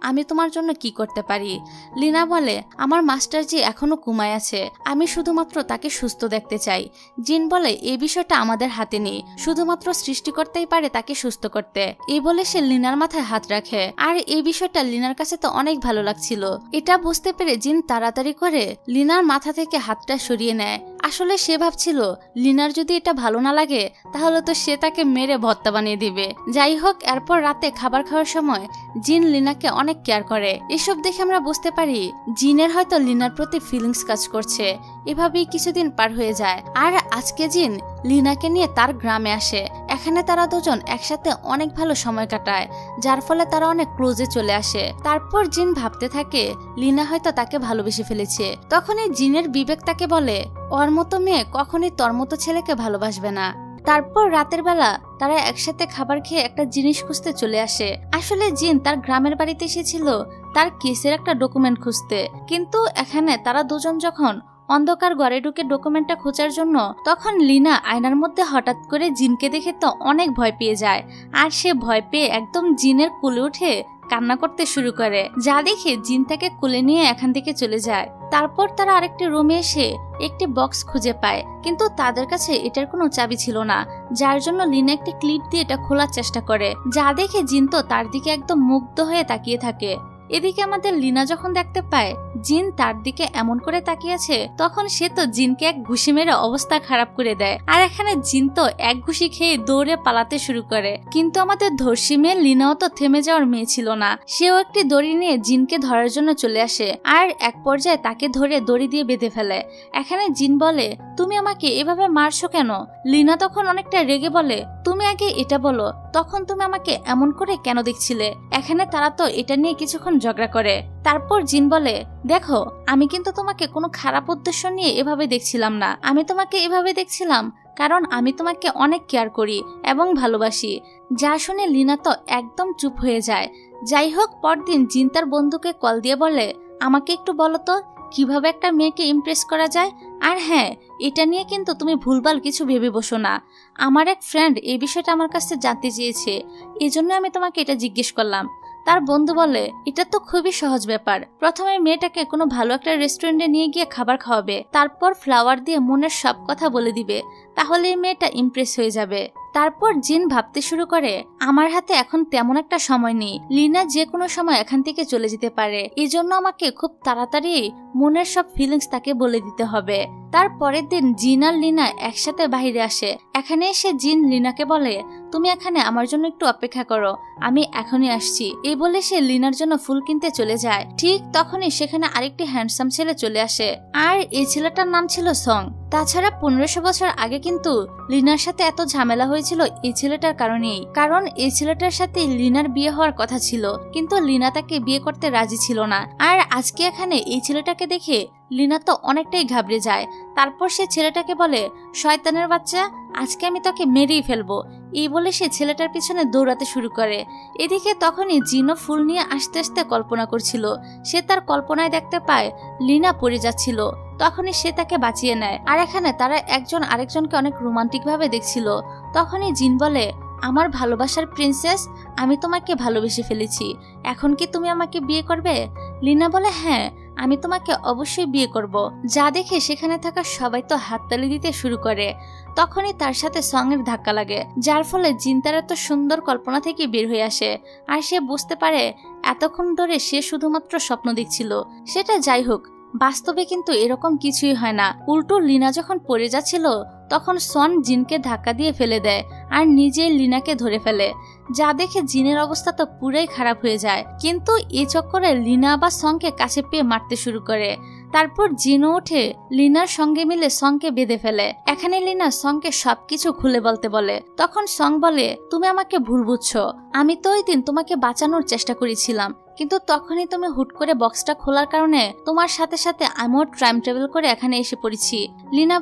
আমি তোমার জন্য কি করতে পারি। লিনা বলে আমার মাস্টার জি এখনো ঘুমায় আছে, আমি শুধুমাত্র তাকে সুস্থ দেখতে চাই। জিন বলে এই বিষয়টা আমাদের হাতে নেই, শুধুমাত্র সৃষ্টিকর্তাই পারে তাকে সুস্থ করতে। এই বলে সে লিনার মাথায় হাত রাখে। আর এই বিষয়টা লিনার কাছে তো অনেক ভালো লাগছিল। এটা বুঝতে পেরে জিন তাড়াতাড়ি করে লিনার মাথা থেকে হাতটা সরিয়ে নেয়। আসলে সে ভাবছিল লিনার যদি এটা ভালো না লাগে তাহলে তো সে তাকে মেরে ভর্তা বানিয়ে দিবে। যাই হোক, এরপর রাতে খাবার খাওয়ার সময় জিন লিনাকে অনেক কেয়ার করে। এসব দেখে আমরা বুঝতে পারি জিনের হয়তো লিনার প্রতি ফিলিংস কাজ করছে। এভাবেই কিছুদিন পার হয়ে যায়। আর আজকে জিন লিনাকে নিয়ে তার গ্রামে আসে। এখানে তারা দুজন একসাথে অনেক ভালো সময় কাটায়, যার ফলে তারা অনেক ক্লোজে চলে আসে। তারপর জিন ভাবতে থাকে লিনা হয়তো তাকে ভালোবেসে ফেলেছে। তখনই জিনের বিবেক তাকে বলে ওর মতো মেয়ে কখনই তোর মতো ছেলেকে ভালোবাসবে না। তারপর রাতের বেলা তারা একসাথে খাবার খেয়ে একটা জিনিস খুঁজতে চলে আসে। আসলে জিন তার গ্রামের বাড়িতে এসেছিল তার কেসের একটা ডকুমেন্ট খুঁজতে, কিন্তু এখানে তারা দুজন যখন অন্ধকার ঘরে ঢুকে ডকুমেন্টটা খোঁজার জন্য, তখন লিনা আয়নার মধ্যে হঠাৎ করে জিনকে দেখে তো অনেক ভয় পেয়ে যায়। আর সে ভয় পেয়ে একদম জিনের কোলে উঠে কান্না করতে শুরু করে, যা দেখে জিন তাকে কোলে নিয়ে এখান থেকে চলে যায়। তারপর তারা আরেকটি রুমে এসে একটি বক্স খুঁজে পায়, কিন্তু তাদের কাছে এটার কোনো চাবি ছিল না, যার জন্য লিনা একটি ক্লিপ দিয়ে এটা খোলার চেষ্টা করে, যা দেখে জিন তো তার দিকে একদম মুগ্ধ হয়ে তাকিয়ে থাকে। এদিকে আমাদের লিনা যখন দেখতে পায় জিন তার দিকে এমন করে তাকিয়েছে, তখন সে তো জিনকে এক ঘুষি মেরে অবস্থা খারাপ করে দেয়। আর এখানে জিন তো এক ঘুষি খেয়ে দৌড়ে পালাতে শুরু করে। কিন্তু আমাদের ধর্ষী মেয়ে লিনাও তো থেমে যাওয়ার মেয়ে ছিল না, সেও একটি দড়ি নিয়ে জিনকে ধরার জন্য চলে আসে। আর এক পর্যায়ে তাকে ধরে দড়ি দিয়ে বেঁধে ফেলে। এখানে জিন বলে তুমি আমাকে এভাবে মারছো কেন? লিনা তখন অনেকটা রেগে বলে তুমি আগে এটা বলো, তখন তুমি আমাকে এমন করে কেন দেখছিলে? এখানে তারা তো এটা নিয়ে কিছুক্ষণ ঝগড়া করে। তারপর জিন বলে দেখো, আমি কিন্তু তোমাকে কোনো খারাপ উদ্দেশ্য নিয়ে এভাবে দেখছিলাম না, আমি তোমাকে এভাবে দেখছিলাম কারণ আমি তোমাকে অনেক কেয়ার করি এবং ভালোবাসি। যা শুনে লিনা তো একদম চুপ হয়ে যায়। যাই হোক, পরদিন জিন তার বন্ধুকে কল দিয়ে বলে আমাকে একটু বলো তো কিভাবে একটা মেয়েকে ইমপ্রেস করা যায়। আর হ্যাঁ, এটা নিয়ে কিন্তু তুমি ভুলভাল কিছু ভেবে বসো না। আমার এক ফ্রেন্ড এই বিষয়টা আমার কাছে জানতে চেয়েছে, এজন্য আমি তোমাকে এটা জিজ্ঞেস করলাম। তার বন্ধু বলে এটা তো খুবই সহজ ব্যাপার, প্রথমে মেয়েটাকে কোনো ভালো একটা রেস্টুরেন্টে নিয়ে গিয়ে খাবার খাওয়াবে, তারপর ফ্লাওয়ার দিয়ে মনের সব কথা বলে দিবে, তাহলে মেয়েটা ইমপ্রেস হয়ে যাবে। তারপর জিন ভাবতে শুরু করে আমার হাতে এখন তেমন একটা সময় নেই, লিনা যে কোনো সময় এখান থেকে চলে যেতে পারে, এজন্য আমাকে খুব তাড়াতাড়ি মনের সব ফিলিংস তাকে বলে দিতে হবে। তার পরের দিন জিন আর লিনা একসাথে বাইরে আসে। এখানে এসে জিন লিনাকে বলে তুমি এখানে আমার জন্য একটু অপেক্ষা করো, আমি এখনই আসছি। এই বলে সে লিনার জন্য ফুল কিনতে চলে যায়। ঠিক তখনই সেখানে আরেকটি হ্যান্ডসাম ছেলে চলে আসে, আর এই ছেলেটার নাম ছিল সং। তাছাড়া 1500 বছর আগে কিন্তু লিনার সাথে এত ঝামেলা হয়েছিল এই ছেলেটার কারণেই, কারণ এই ছেলেটার সাথে লিনার বিয়ে হওয়ার কথা ছিল, কিন্তু লিনা তাকে বিয়ে করতে রাজি ছিল না। আর আজকে এখানে এই ছেলেটাকে দেখে লিনা তো অনেকটাই ঘাবড়ে যায়। তারপর সে ছেলেটাকে বলে শয়তানের বাচ্চা, আজকে আমি তোকে মেরেই ফেলবো। এই বলে সে ছেলেটার পিছনে দৌড়াতে শুরু করে। এদিকে তখনই জিনও ফুল নিয়ে আস্তে আস্তে কল্পনা করছিল। সে তার কল্পনায় দেখতে পায় লিনা পড়ে যাচ্ছিল, তখনই সে তাকে বাঁচিয়ে নেয়। আর এখানে তারা একজন আরেকজনকে অনেক রোমান্টিক ভাবে দেখছিল। তখনই জিন বলে আমার ভালোবাসার প্রিন্সেস, আমি তোমাকে ভালোবেসে ফেলেছি, এখন কি তুমি আমাকে বিয়ে করবে? লিনা বলে হ্যাঁ, আমি তোমাকে অবশ্যই বিয়ে করব। যা দেখে সেখানে থাকা সবাই তো হাততালি দিতে শুরু করে। তখনই তার সাথে সঙ্গের ধাক্কা লাগে, যার ফলে জিন তার এত সুন্দর কল্পনা থেকে বের হয়ে আসে। আর সে বুঝতে পারে এতক্ষণ ধরে সে শুধুমাত্র স্বপ্ন দেখছিল। সেটা যাই হোক, বাস্তবে কিন্তু এরকম কিছুই হয় না। উল্টো লিনা যখন পড়ে যাচ্ছিল তখন সন জিনকে ধাক্কা দিয়ে ফেলে দেয় আর নিজেই লিনাকে ধরে ফেলে, যা দেখে জিনের অবস্থা তো পুরাই খারাপ হয়ে যায়। কিন্তু এই চক্করে লিনা বা সংকে কাছে পেয়ে মারতে শুরু করে। তারপর জিনও উঠে লিনার সঙ্গে মিলে সংকে বেঁধে ফেলে। এখানে লিনা সংকে সবকিছু খুলে বলতে বলে। তখন সং বলে তুমি আমাকে ভুল বুঝছো, আমি তো ওই দিন তোমাকে বাঁচানোর চেষ্টা করেছিলাম, কিন্তু তখনই তুমি হুট করে বক্সটা খোলার কারণে তোমার সাথে সাথে আমিও টাইম ট্রাভেল করে এখানে এসে পড়েছি। লিনা বলে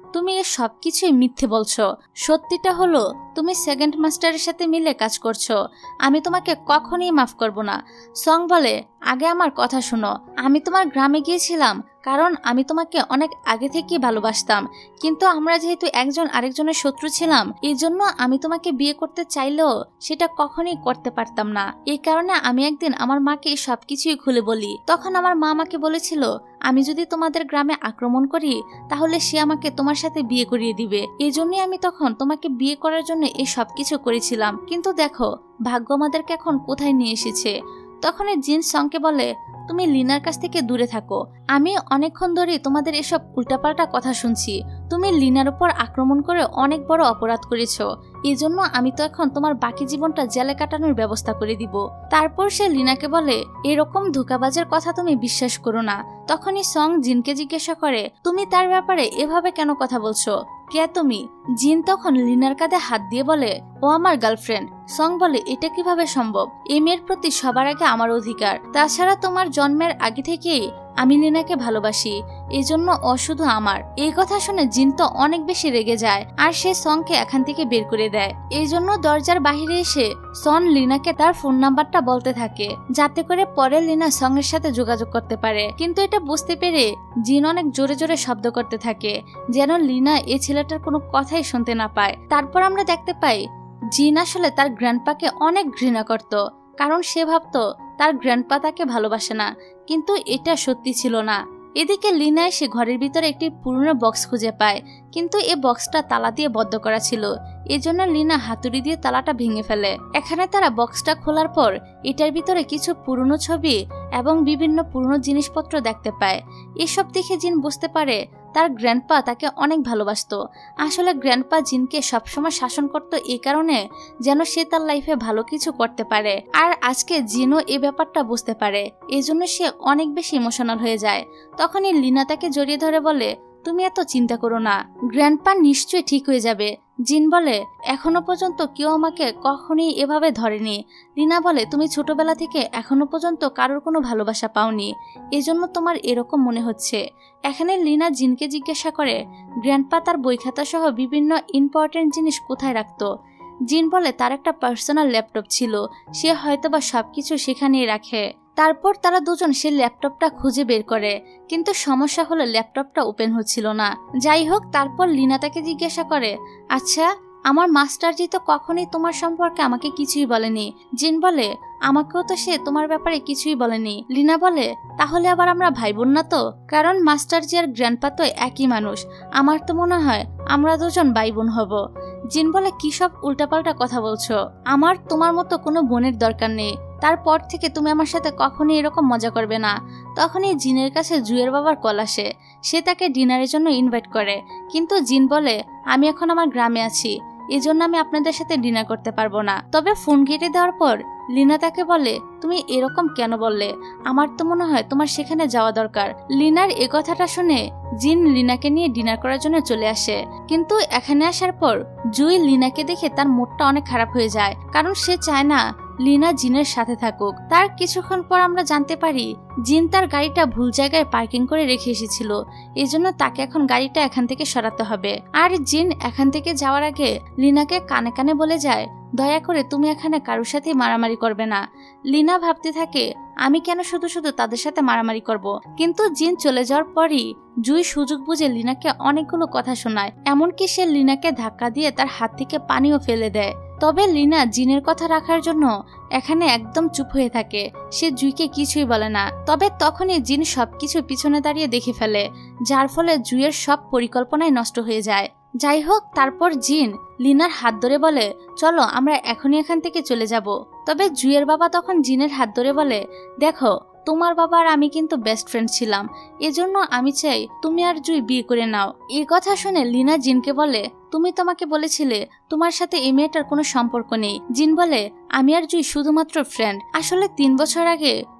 তুমি এ সবকিছুই মিথ্যে বলছো। সত্যিটা হলো তুমি সেকেন্ড মাস্টারের সাথে মিলে কাজ করছো। আমি তোমাকে কখনোই মাফ করব না। সং বলে, আগে আমার কথা শোনো। আমি তোমার গ্রামে গিয়েছিলাম কারণ আমি তোমাকে অনেক আগে থেকেই ভালোবাসতাম, কিন্তু আমরা যেহেতু একজন আরেকজনের শত্রু ছিলাম, এই জন্য আমি তোমাকে বিয়ে করতে চাইলেও সেটা কখনোই করতে পারতাম না। এই কারণে আমি একদিন আমার মাকে সবকিছুই খুলে বলি। তখন আমার মা আমাকে বলেছিল, আমি যদি তোমাদের গ্রামে আক্রমণ করি তাহলে সে আমাকে তোমার সাথে বিয়ে করিয়ে দিবে। এই জন্যই আমি তখন তোমাকে বিয়ে করার জন্য এই সবকিছু করেছিলাম। কিন্তু দেখো ভাগ্য আমাদেরকে এখন কোথায় নিয়ে এসেছে। তখন জিন সংকে বলে, তুমি লিনার কাছ থেকে দূরে থাকো। আমি অনেকক্ষণ ধরে তোমাদের এসব উল্টাপাল্টা কথা শুনছি। তুমি লিনার উপর আক্রমণ করে অনেক বড় অপরাধ করেছো। এই জন্য আমি তো এখন তোমার বাকি জীবনটা জেলে কাটানোর ব্যবস্থা করে দিব। তারপর সে লিনাকে বলে, এরকম ধোঁকাবাজের কথা তুমি বিশ্বাস করো না। তখনই সং জিনকে জিজ্ঞাসা করে, তুমি তার ব্যাপারে এভাবে কেন কথা বলছো? কে তুমি? জিন তখন লিনার কাঁধে হাত দিয়ে বলে, ও আমার গার্লফ্রেন্ড। সং বলে, এটা কিভাবে সম্ভব? এই মেয়ের প্রতি সবার আগে আমার অধিকার। তাছাড়া তোমার জন্মের আগে থেকেই আমি লিনাকে ভালোবাসি, এই জন্য ও শুধু আমার। এই কথা শুনে জিন তো অনেক বেশি রেগে যায় আর সে সংকে এখান থেকে বের করে দেয়। এই জন্য দরজার বাহিরে এসে সন লিনাকে তার ফোন নাম্বারটা বলতে থাকে, যাতে করে পরে লিনা সং এর সাথে যোগাযোগ করতে পারে। কিন্তু এটা বুঝতে পেরে জিন অনেক জোরে জোরে শব্দ করতে থাকে যেন লিনা এই ছেলেটার কোনো কথাই শুনতে না পায়। তারপর আমরা দেখতে পাই জিন আসলে তার গ্র্যান্ডপাকে অনেক ঘৃণা করত, কারণ সে ভাবতো তার গ্র্যান্ডপা তাকে ভালোবাসে না, কিন্তু এটা সত্যি ছিল না। এদিকে লিনা এসে ঘরের ভিতরে একটি পুরনো বক্স খুঁজে পায়, কিন্তু এই বক্সটা তালা দিয়ে বদ্ধ করা ছিল। এজন্য লিনা হাতুড়ি দিয়ে তালাটা ভেঙে ফেলে। এখানে তারা বক্সটা খোলার পর এটার ভিতরে কিছু পুরনো ছবি এবং বিভিন্ন পুরনো জিনিসপত্র দেখতে পায়। এসব দেখে জিন বুঝতে পারে তার গ্র্যান্ডপা তাকে অনেক ভালোবাসতো। আসলে গ্র্যান্ডপা জিনকে সবসময় শাসন করত এই কারণে যেন সে তার লাইফে ভালো কিছু করতে পারে। আর আজকে জিনও এই ব্যাপারটা বুঝতে পারে, এজন্য সে অনেক বেশি ইমোশনাল হয়ে যায়। তখনই লিনা তাকে জড়িয়ে ধরে বলে, তুমি এত চিন্তা করো না, গ্র্যান্ডপা নিশ্চয়ই ঠিক হয়ে যাবে। জিন বলে, এখনো পর্যন্ত কেউ আমাকে কখনোই এভাবে ধরেনি। লিনা বলে, তুমি ছোটবেলা থেকে এখনো পর্যন্ত কারোর কোনো ভালোবাসা পাওনি, এজন্য তোমার এরকম মনে হচ্ছে। এখানে লিনা জিনকে জিজ্ঞাসা করে, গ্র্যান্ডপা তার বই খাতা সহ বিভিন্ন ইম্পর্টেন্ট জিনিস কোথায় রাখতো? জিন বলে, তার একটা পার্সোনাল ল্যাপটপ ছিল, সে হয়তোবা সবকিছু সেখানেই রাখে। তারপর তারা দুজন সে ল্যাপটপটা খুঁজে বের করে, কিন্তু সমস্যা হলো ল্যাপটপটা ওপেন হচ্ছিল না। যাই হোক, তারপর লিনা তাকে জিজ্ঞাসা করে, আচ্ছা আমার মাস্টারজি তো কখনোই তোমার সম্পর্কে আমাকে কিছুই বলেনি। জিন বলে, আমাকেও তো সে তোমার ব্যাপারে কিছুই বলেনি। লিনা বলে, তাহলে আবার আমরা ভাই বোন না তো? কারণ মাস্টারজি আর গ্র্যান্ডপা তো একই মানুষ। আমার তো মনে হয় আমরা দুজন ভাই বোন হব। জিন বলে, কি সব উল্টাপাল্টা কথা বলছো? আমার তোমার মতো কোনো বোনের দরকার নেই। তারপর থেকে তুমি আমার সাথে কখনোই এরকম মজা করবে না। তখনই জিনের কাছে জুয়ের বাবার কল আসে। সে তাকে ডিনারের জন্য ইনভাইট করে, কিন্তু জিন বলে, আমি এখন আমার গ্রামে আছি, এজন্য আমি আপনাদের সাথে ডিনার করতে পারবো না। তবে ফোন কেটে দেওয়ার পর লিনা তাকে বলে, তুমি এরকম কেন বললে? আমার তো মনে হয় তোমার সেখানে যাওয়া দরকার। লিনার এ কথাটা শুনে জিন লিনাকে নিয়ে ডিনার করার জন্য চলে আসে, কিন্তু এখানে আসার পর জুই লিনাকে দেখে তার মুডটা অনেক খারাপ হয়ে যায়, কারণ সে চায় না লিনা জিনের সাথে থাকুক। তার কিছুক্ষণ পর আমরা জানতে পারি জিন তার গাড়িটা ভুল জায়গায় পার্কিং করে রেখে এসেছিল, এজন্য তাকে এখন গাড়িটা এখান থেকে সরাতে হবে। আর জিন এখান থেকে যাওয়ার আগে লিনাকে কানে কানে বলে যায়, দয়া করে তুমি এখানে কারোর সাথে মারামারি করবে না। লিনা ভাবতে থাকে, আমি কেন শুধু শুধু তাদের সাথে মারামারি করব? কিন্তু জিন চলে যাওয়ার পরই জুই সুযোগ বুঝে লিনাকে অনেকগুলো কথা শোনায়, এমনকি সে লিনাকে ধাক্কা দিয়ে তার হাত থেকে পানিও ফেলে দেয়। তবে লিনা জিনের কথা রাখার জন্য এখানে একদম চুপ হয়ে থাকে, সে জুইকে কিছুই বলে না। তবে তখনই জিন সবকিছু পিছনে দাঁড়িয়ে দেখে ফেলে, যার ফলে জুইয়ের সব পরিকল্পনাই নষ্ট হয়ে যায়। যাই হোক, তারপর জিন লিনার হাত ধরে বলে, চলো আমরা এখনই এখান থেকে চলে যাব। তবে জুইয়ের বাবা তখন জিনের হাত ধরে বলে, দেখো তোমার বাবা আর আমি কিন্তু বেস্ট ফ্রেন্ড ছিলাম, এজন্য আমি চাই তুমি আর জুই বিয়ে করে নাও। এই কথা শুনে লিনা জিনকে বলে, তুমি তোমাকে বলেছিলে তোমার সাথে এই মেয়েটার কোনো সম্পর্ক নেই। জিন বলে, আমি আর জুই শুধুমাত্র ফ্রেন্ড। আসলে 3 বছর আগে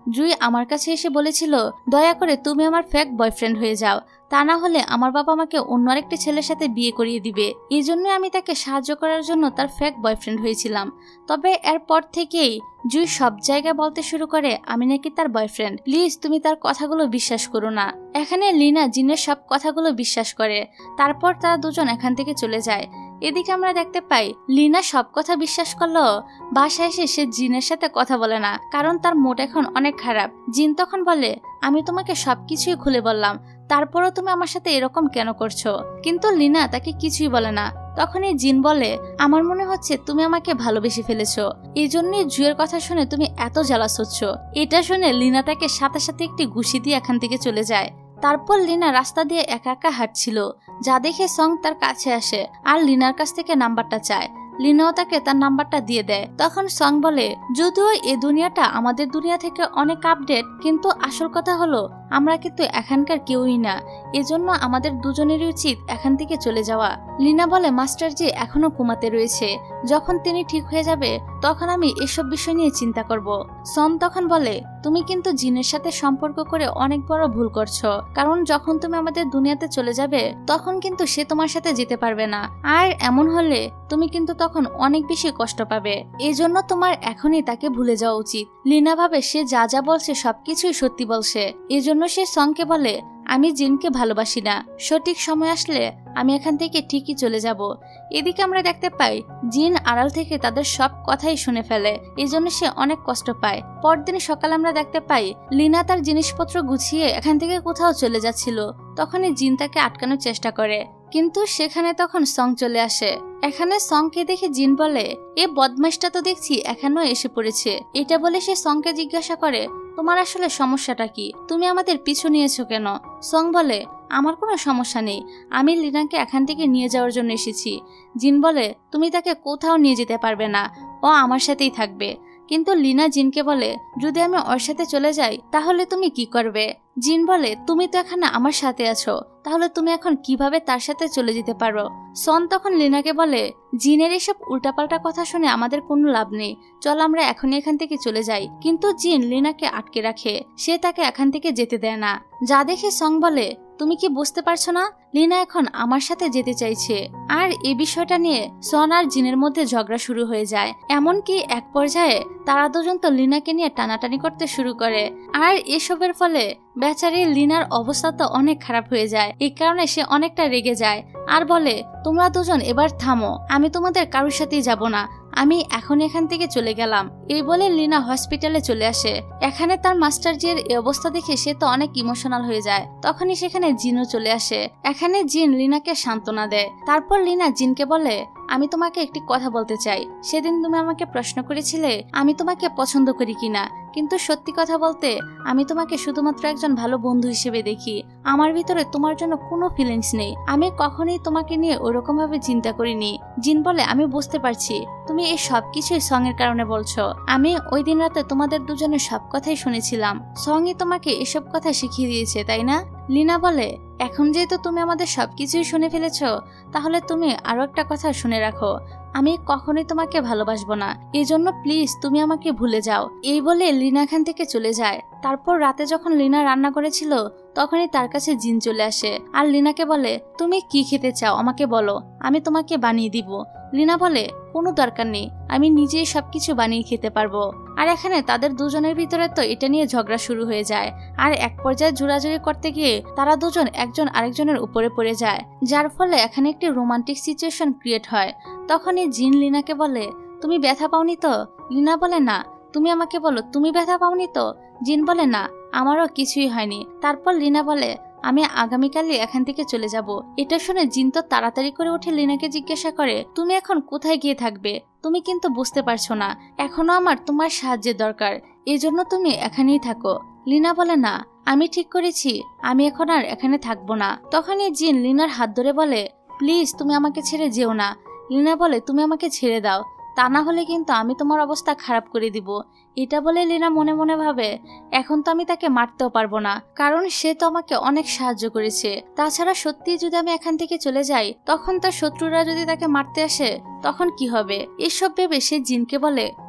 জুই আমার কাছে এসে বলেছিল দয়া করে তুমি আমার ফেক বয়ফ্রেন্ড হয়ে যাও, তা না হলে আমার বাবা আমাকে অন্য আরেকটি ছেলের সাথে বিয়ে করিয়ে দিবে। এই জন্যই আমি তাকে সাহায্য করার জন্য তার ফেক বয়ফ্রেন্ড হয়েছিলাম। তবে এরপর থেকেই জুই সব জায়গায় বলতে শুরু করে আমি নাকি তার বয়ফ্রেন্ড, প্লিজ তুমি তার কথাগুলো বিশ্বাস করো না। এখানে লিনা জিনের সব কথাগুলো বিশ্বাস করে। তারপর তারা দুজন এখান থেকে চলে যায়। এদিকে আমরা দেখতে পাই লিনা সব কথা বিশ্বাস করলো, বাসায় এসে সে জিনের সাথে কথা বলে না, কারণ তার মুড এখন অনেক খারাপ। জিন তখন বলে আমি তোমাকে সবকিছুই খুলে বললাম, তারপরও তুমি আমার সাথে এরকম কেন করছো? কিন্তু লিনা তাকে কিছুই বলে না। তখনই জিন বলে আমার মনে হচ্ছে তুমি আমাকে ভালোবেসে ফেলেছো, এই জন্যই জুয়ের কথা শুনে তুমি এত জ্বালাস হচ্ছ। এটা শুনে লিনা তাকে সাথে সাথে একটি ঘুষি দিয়ে এখান থেকে চলে যায়। তারপর লিনা রাস্তা দিয়ে একা একা হাঁটছিল, যা দেখে সং তার কাছে আসে আর লিনার কাছ থেকে নাম্বারটা চায়। লিনাও তাকে তার নাম্বারটা দিয়ে দেয়। তখন সং বলে যদিও এই দুনিয়াটা আমাদের দুনিয়া থেকে অনেক আপডেট, কিন্তু আসল কথা হলো আমরা কিন্তু এখানকার কেউই না, এজন্য আমাদের দুজনেরই উচিত এখান থেকে চলে যাওয়া। লিনা বলে মাস্টারজি এখনো ঘুমাতে রয়েছে, যখন তিনি ঠিক হয়ে যাবে তখন আমি এসব বিষয় নিয়ে চিন্তা করব। সন তখন বলে তুমি কিন্তু জিনের সাথে সম্পর্ক করে অনেক বড় ভুল করছো, কারণ যখন তুমি আমাদের দুনিয়াতে চলে যাবে তখন কিন্তু সে তোমার সাথে যেতে পারবে না, আর এমন হলে তুমি কিন্তু তখন অনেক বেশি কষ্ট পাবে। এজন্য তোমার এখনই তাকে ভুলে যাওয়া উচিত। লিনা ভাবে সে যা যা বলছে সবকিছুই সত্যি বলছে, এজন্য সে সংকে বলে আমি জিনকে ভালোবাসি না, সঠিক সময় আসলে আমি এখান থেকে ঠিকই চলে যাব। এদিকে আমরা দেখতে পাই জিন আড়াল থেকে তাদের সব কথাই শুনে ফেলে, এজন্য সে অনেক কষ্ট পায়। পরদিন সকালে আমরা দেখতে পাই লিনা তার জিনিসপত্র গুছিয়ে এখান থেকে কোথাও চলে যাচ্ছিল। তখনই জিন তাকে আটকানোর চেষ্টা করে, কিন্তু সেখানে তখন সং চলে আসে। এখানে সংকে দেখে জিন বলে এ বদমাইশটা তো দেখছি এখানেও এসে পড়েছে। এটা বলে সে সংকে জিজ্ঞাসা করে তোমার আসলে সমস্যাটা কি, তুমি আমাদের পিছু নিয়েছো কেন? সং বলে আমার কোনো সমস্যা নেই, আমি লিনাকে এখান থেকে নিয়ে যাওয়ার জন্য এসেছি। জিন বলে তুমি তাকে কোথাও নিয়ে যেতে পারবে না, ও আমার সাথেই থাকবে। কিন্তু লিনা জিনকে বলে যদি আমি ওর সাথে চলে যাই তাহলে তুমি কি করবে? জিন বলে তুমি তো এখানে আমার সাথে আছো, তাহলে তুমি এখন কিভাবে তার সাথে চলে যেতে পারো? সন তখন লিনাকে বলে জিনের এসব উল্টাপাল্টা কথা শুনে আমাদের কোনো লাভ নেই, চল আমরা এখনই এখান থেকে চলে যাই। কিন্তু জিন লিনাকে আটকে রাখে, সে তাকে এখান থেকে যেতে দেয় না। যা দেখে সং বলে তুমি কি বুঝতে পারছো না, লিনা এখন আমার সাথে যেতে চাইছে। আর এই বিষয়টা নিয়ে সন আর জিনের মধ্যে ঝগড়া শুরু হয়ে যায়। এমনকি এক পর্যায়ে তারা দুজন তো লিনাকে নিয়ে টানাটানি করতে শুরু করে। আর এসবের ফলে বেচারি লিনার অবস্থা তো অনেক খারাপ হয়ে যায়। এই কারণে সে অনেকটা রেগে যায় আর বলে তোমরা দুজন এবার থামো, আমি তোমাদের কারোর সাথেই যাব না, আমি এখন এখান থেকে চলে গেলাম। এই বলে লিনা হসপিটালে চলে আসে। এখানে তার মাস্টারজির এই অবস্থা দেখে সে তো অনেক ইমোশনাল হয়ে যায়। তখনই সেখানে জিনও চলে আসে। এখানে জিন লিনাকে সান্ত্বনা দেয়। তারপর লিনা জিনকে বলে আমি তোমাকে একটি কথা বলতে চাই, সেদিন তুমি আমাকে প্রশ্ন করেছিলে আমি তোমাকে পছন্দ করি কিনা, কিন্তু সত্যি কথা বলতে আমি তোমাকে শুধুমাত্র একজন ভালো বন্ধু হিসেবে দেখি, আমার ভিতরে তোমার জন্য কোনো ফিলিংস নেই, আমি কখনোই তোমাকে নিয়ে ওরকম ভাবে চিন্তা করিনি। জিন বলে আমি বুঝতে পারছি তুমি এই সব কিছুই সং এর কারণে বলছো, আমি ওই দিন রাতে তোমাদের দুজনের সব কথাই শুনেছিলাম, সঙ্গই তোমাকে এসব কথা শিখিয়ে দিয়েছে তাই না? লিনা বলে এখন যেহেতু তুমি আমাদের সবকিছুই শুনে ফেলেছো, তাহলে তুমি আরো একটা কথা শুনে রাখো, আমি কখনোই তোমাকে ভালোবাসবো না, এজন্য প্লিজ তুমি আমাকে ভুলে যাও। এই বলে লিনা এখান থেকে চলে যায়। তারপর রাতে যখন লিনা রান্না করেছিল তখনই তার কাছে জিন চলে আসে আর লিনাকে বলে তুমি কি খেতে চাও আমাকে বলো, আমি তোমাকে বানিয়ে দিব। লিনা বলে কোনো দরকার নেই, আমি নিজেই সবকিছু বানিয়ে খেতে পারবো। আর এখানে তাদের দুজনের ভিতরে তো এটা নিয়ে ঝগড়া শুরু হয়ে যায়। আর এক পর্যায়ে জোরাজুরি করতে গিয়ে তারা দুজন একজন আরেকজনের উপরে পড়ে যায়, যার ফলে এখানে একটি রোমান্টিক সিচুয়েশন ক্রিয়েট হয়। তখনই জিন লিনাকে বলে তুমি ব্যথা পাওনি তো? লিনা বলে না। তুমি আমাকে বলো তুমি ব্যথা পাওনি তো? জিন বলে না, আমারও কিছুই হয়নি। তারপর লিনা বলে আমি আগামীকালই এখান থেকে চলে যাব। এটা শুনে জিন তো তাড়াতাড়ি করে উঠে লিনাকে জিজ্ঞাসা করে তুমি এখন কোথায় গিয়ে থাকবে? তুমি কিন্তু বুঝতে পারছো না এখনো আমার তোমার সাহায্যের দরকার, এজন্য তুমি এখানেই থাকো। লিনা বলে না, আমি ঠিক করেছি আমি এখন আর এখানে থাকবো না। তখনই জিন লিনার হাত ধরে বলে প্লিজ তুমি আমাকে ছেড়ে যেও না। লিনা বলে তুমি আমাকে ছেড়ে দাও, তা না হলে কিন্তু আমি তোমার অবস্থা খারাপ করে দিব। এটা বলে লিনা মনে মনে ভাবে এখন তো আমি তাকে মারতেও পারবো না, কারণ সে তো আমাকে অনেক সাহায্য করেছে। তাছাড়া সত্যি যদি আমি এখান থেকে চলে যাই তখন তার শত্রুরা যদি তাকে মারতে আসে তখন কি হবে? এসব ভেবে সে জিনকে বলে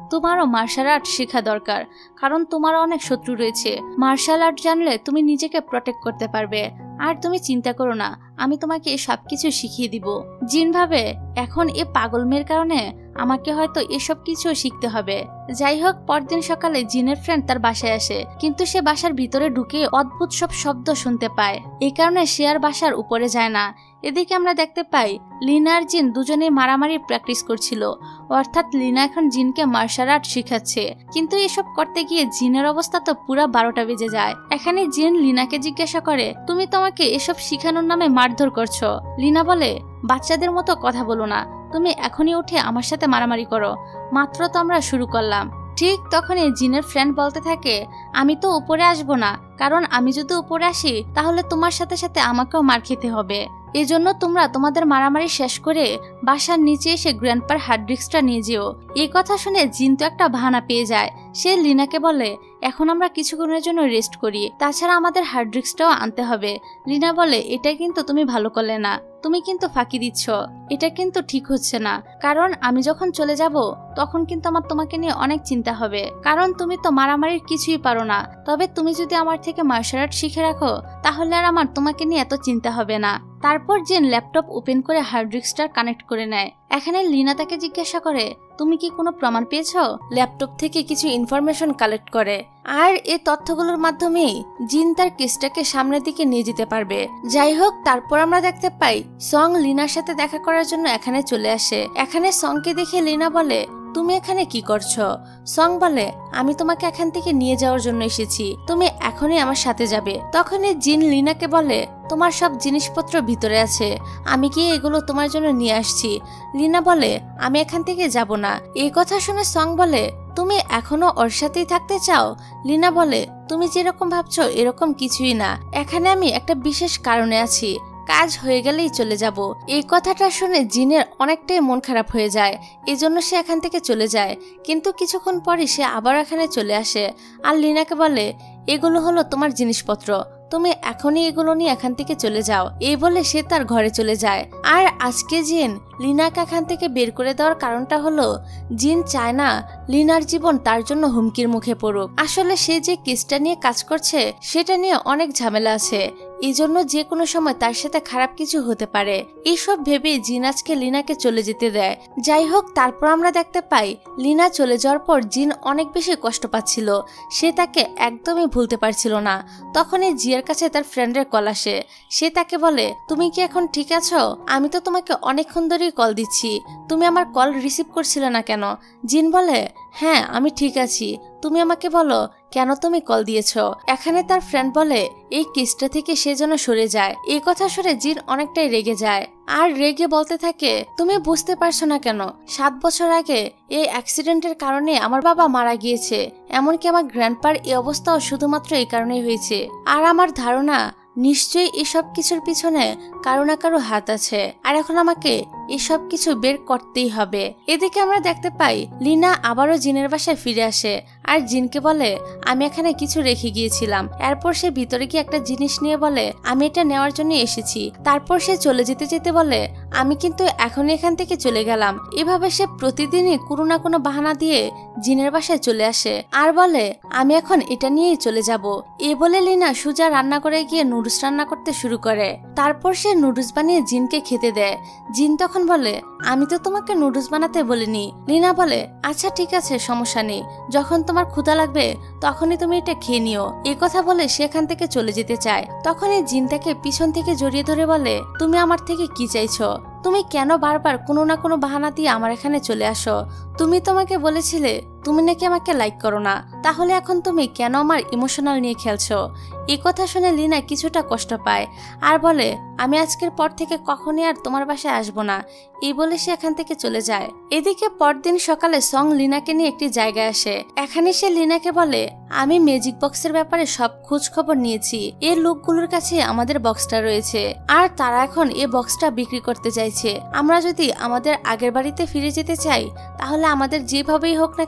তোমারও মার্শাল আর্ট শেখা দরকার, কারণ তোমারও অনেক শত্রু রয়েছে। মার্শাল আর্ট জানলে তুমি নিজেকে প্রটেক্ট করতে পারবে। আর তুমি চিন্তা করো না, আমি তোমাকে সবকিছু শিখিয়ে দিব। জিন ভাবে এখন এ পাগল মেয়ের কারণে আমাকে হয়তো এসব কিছু শিখতে হবে। যাই হোক, পরদিন সকালে জিনের ফ্রেন্ড তার বাসায় আসে, কিন্তু সে বাসার ভিতরে ঢুকে অদ্ভুত সব শব্দ শুনতে পায়। এই কারণে সে আর বাসার উপরে যায় না। এদিকে আমরা দেখতে পাই লিনা আর জিন দুজনেই মারামারি প্র্যাকটিস করছিল, অর্থাৎ লিনা এখন জিনকে মার্শাল আর্ট শিখাচ্ছে। কিন্তু এসব করতে গিয়ে জিনের অবস্থা তো পুরা 12টা বেজে যায়। এখানে জিন লিনাকে জিজ্ঞাসা করে, তুমি তোমাকে এসব শিখানোর নামে মারধর করছো? লিনা বলে, বাচ্চাদের মতো কথা বলো না, তুমি এখনই উঠে আমার সাথে মারামারি করো, মাত্র তো আমরা শুরু করলাম। ঠিক তখনই জিনের ফ্রেন্ড বলতে থাকে, আমি তো উপরে আসবো না, কারণ আমি যদি উপরে আসি তাহলে তোমার সাথে সাথে আমাকেও মার খেতে হবে। এজন্য তোমরা তোমাদের মারামারি শেষ করে বাসার নিচে এসে গ্র্যান্ডপার হার্ড ডিস্কটা নিয়ে যেও। এই কথা শুনে জিন তো একটা বাহানা পেয়ে যায়। সে লিনাকে বলে, এখন আমরা কিছুক্ষণের জন্য রেস্ট করি, তাছাড়া আমাদের হার্ড ডিস্কটাও আনতে হবে। লিনা বলে, এটা কিন্তু তুমি ভালো করলে না, তুমি কিন্তু ফাঁকি দিচ্ছ, এটা কিন্তু ঠিক হচ্ছে না। কারণ আমি যখন চলে যাব তখন কিন্তু আমার তোমাকে নিয়ে অনেক চিন্তা হবে, কারণ তুমি তো মারামারির কিছুই পারো না। তবে তুমি যদি আমার থেকে মার্শাল আর্ট শিখে রাখো তাহলে আর আমার তোমাকে নিয়ে এত চিন্তা হবে না। তারপর জিন ল্যাপটপ ওপেন করে হার্ড ডিস্কটা কানেক্ট করে নেয়। এখানে লিনা তাকে জিজ্ঞাসা করে, তুমি কি কোনো প্রমাণ পেয়েছো? ল্যাপটপ থেকে কিছু ইনফরমেশন কালেক্ট করে, আর এই তথ্যগুলোর মাধ্যমেই জিন তার কেসটাকে সামনের দিকে নিয়ে যেতে পারবে। যাই হোক, তারপর আমরা দেখতে পাই সং লিনার সাথে দেখা করার জন্য এখানে চলে আসে। এখানে সংকে দেখে লিনা বলে, তুমি এখানে কি করছো? সং বলে, আমি তোমাকে এখান থেকে নিয়ে যাওয়ার জন্য এসেছি, তুমি এখনই আমার সাথে যাবে। তখনই জিন লিনাকে বলে, তোমার সব জিনিসপত্র ভিতরে আছে, আমি গিয়ে এগুলো তোমার জন্য নিয়ে আসছি। লিনা বলে, আমি এখান থেকে যাব না। এই কথা শুনে সং বলে, তুমি এখনো ওর সাথেই থাকতে চাও? লিনা বলে, তুমি যেরকম ভাবছো এরকম কিছুই না, এখানে আমি একটা বিশেষ কারণে আছি, কাজ হয়ে গেলেই চলে যাব। এই কথাটা শুনে জিনের অনেকটাই মন খারাপ হয়ে যায়, এজন্য সে এখান থেকে চলে যায়। কিন্তু কিছুক্ষণ পরে সে আবার এখানে চলে আসে আর লিনাকে বলে, এগুলো হলো তোমার জিনিসপত্র, তুমি এখনই এগুলো নিয়ে এখান থেকে চলে যাও। এই বলে সে তার ঘরে চলে যায়। আর আজকে জিন লিনাকে এখান থেকে বের করে দেওয়ার কারণটা হলো, জিন চায় না লিনার জীবন তার জন্য হুমকির মুখে পড়ুক। আসলে সে যে কেসটা নিয়ে কাজ করছে সেটা নিয়ে অনেক ঝামেলা আছে, এই জন্য যে কোনো সময় তার সাথে খারাপ কিছু হতে পারে। এইসব ভেবে জিন আজকে লিনাকে চলে যেতে দেয়। যাই হোক, তারপর আমরা দেখতে পাই লিনা চলে যাওয়ার পর জিন অনেক বেশি কষ্ট পাচ্ছিল, সে তাকে একদমই ভুলতে পারছিল না। তখনই জিয়ার কাছে তার ফ্রেন্ডের কল আসে। সে তাকে বলে, তুমি কি এখন ঠিক আছো? আমি তো তোমাকে অনেকক্ষণ ধরেই কল দিচ্ছি, তুমি আমার কল রিসিভ করছিলে না কেন? জিন বলে, হ্যাঁ আমি ঠিক আছি, তুমি আমাকে বলো কেন তুমি কল দিয়েছো? এখানে তার ফ্রেন্ড বলে, এই কেসটা থেকে সে যেন সরে যায়। এই কথা শুনে জিন অনেকটাই রেগে যায় আর রেগে বলতে থাকে, তুমি বুঝতে পারছো না কেন? 7 বছর আগে এই অ্যাক্সিডেন্টের কারণে আমার বাবা মারা গিয়েছে, এমনকি আমার গ্র্যান্ডপার এই অবস্থাও শুধুমাত্র এই কারণেই হয়েছে। আর আমার ধারণা নিশ্চয়ই এসব কিছুর পিছনে কারো না কারো হাত আছে, আর এখন আমাকে এসব কিছু বের করতেই হবে। এদিকে আমরা দেখতে পাই লিনা আবারও জিনের বাসায় ফিরে আসে আর জিনকে বলে, আমি এখানে কিছু রেখে গিয়েছিলাম। এরপর সে ভিতরে গিয়ে একটা জিনিস নিয়ে বলে, আমি এটা নেওয়ার জন্য এসেছি। তারপর সে চলে যেতে যেতে বলে, আমি কিন্তু এখনই এখান থেকে চলে গেলাম। এভাবে সে প্রতিদিনই কোনো না কোনো বাহানা দিয়ে জিনের বাসায় চলে আসে আর বলে, আমি এখন এটা নিয়েই চলে যাব। এ বলে লিনা সুজা রান্না করে গিয়ে নুডলস রান্না করতে শুরু করে। তারপর সে নুডলস বানিয়ে জিনকে খেতে দেয়। জিন তখন বলে, আমি তো তোমাকে নুডলস বানাতে বলিনি। লিনা বলে, আচ্ছা ঠিক আছে, সমস্যা নেই, যখন তোমার ক্ষুধা লাগবে তখনই তুমি এটা খেয়ে নিও। এই কথা বলে সেখান থেকে চলে যেতে চায়। তখনই জিন তাকে পিছন থেকে জড়িয়ে ধরে বলে, তুমি আমার থেকে কি চাইছো? তুমি কেন বারবার কোনো না কোনো বাহানা দিয়ে আমার এখানে চলে আসো? তুমি তোমাকে বলেছিলে তুমি নাকি আমাকে লাইক করো না, তাহলে এখন তুমি কেন আমার ইমোশনাল নিয়ে খেলছো? এই কথা শুনে লিনা কিছুটা কষ্ট পায় আর বলে, আমি আজকের পর থেকে কখনই আর তোমার বাসায় আসবো না। এই বলে সে এখান থেকে চলে যায়। এদিকে পরদিন সকালে সং লিনাকে নিয়ে একটি জায়গায় আসে। এখানে সে লিনাকে বলে, আমি ম্যাজিক বক্সের ব্যাপারে সব খোঁজ খবর নিয়েছি, এর লোকগুলোর কাছে আমাদের বক্সটা রয়েছে আর তারা এখন এই বক্সটা বিক্রি করতে চাইছে। আমরা যদি আমাদের আগের বাড়িতে ফিরে যেতে চাই তাহলে আমাদের যেভাবেই হোক না কেন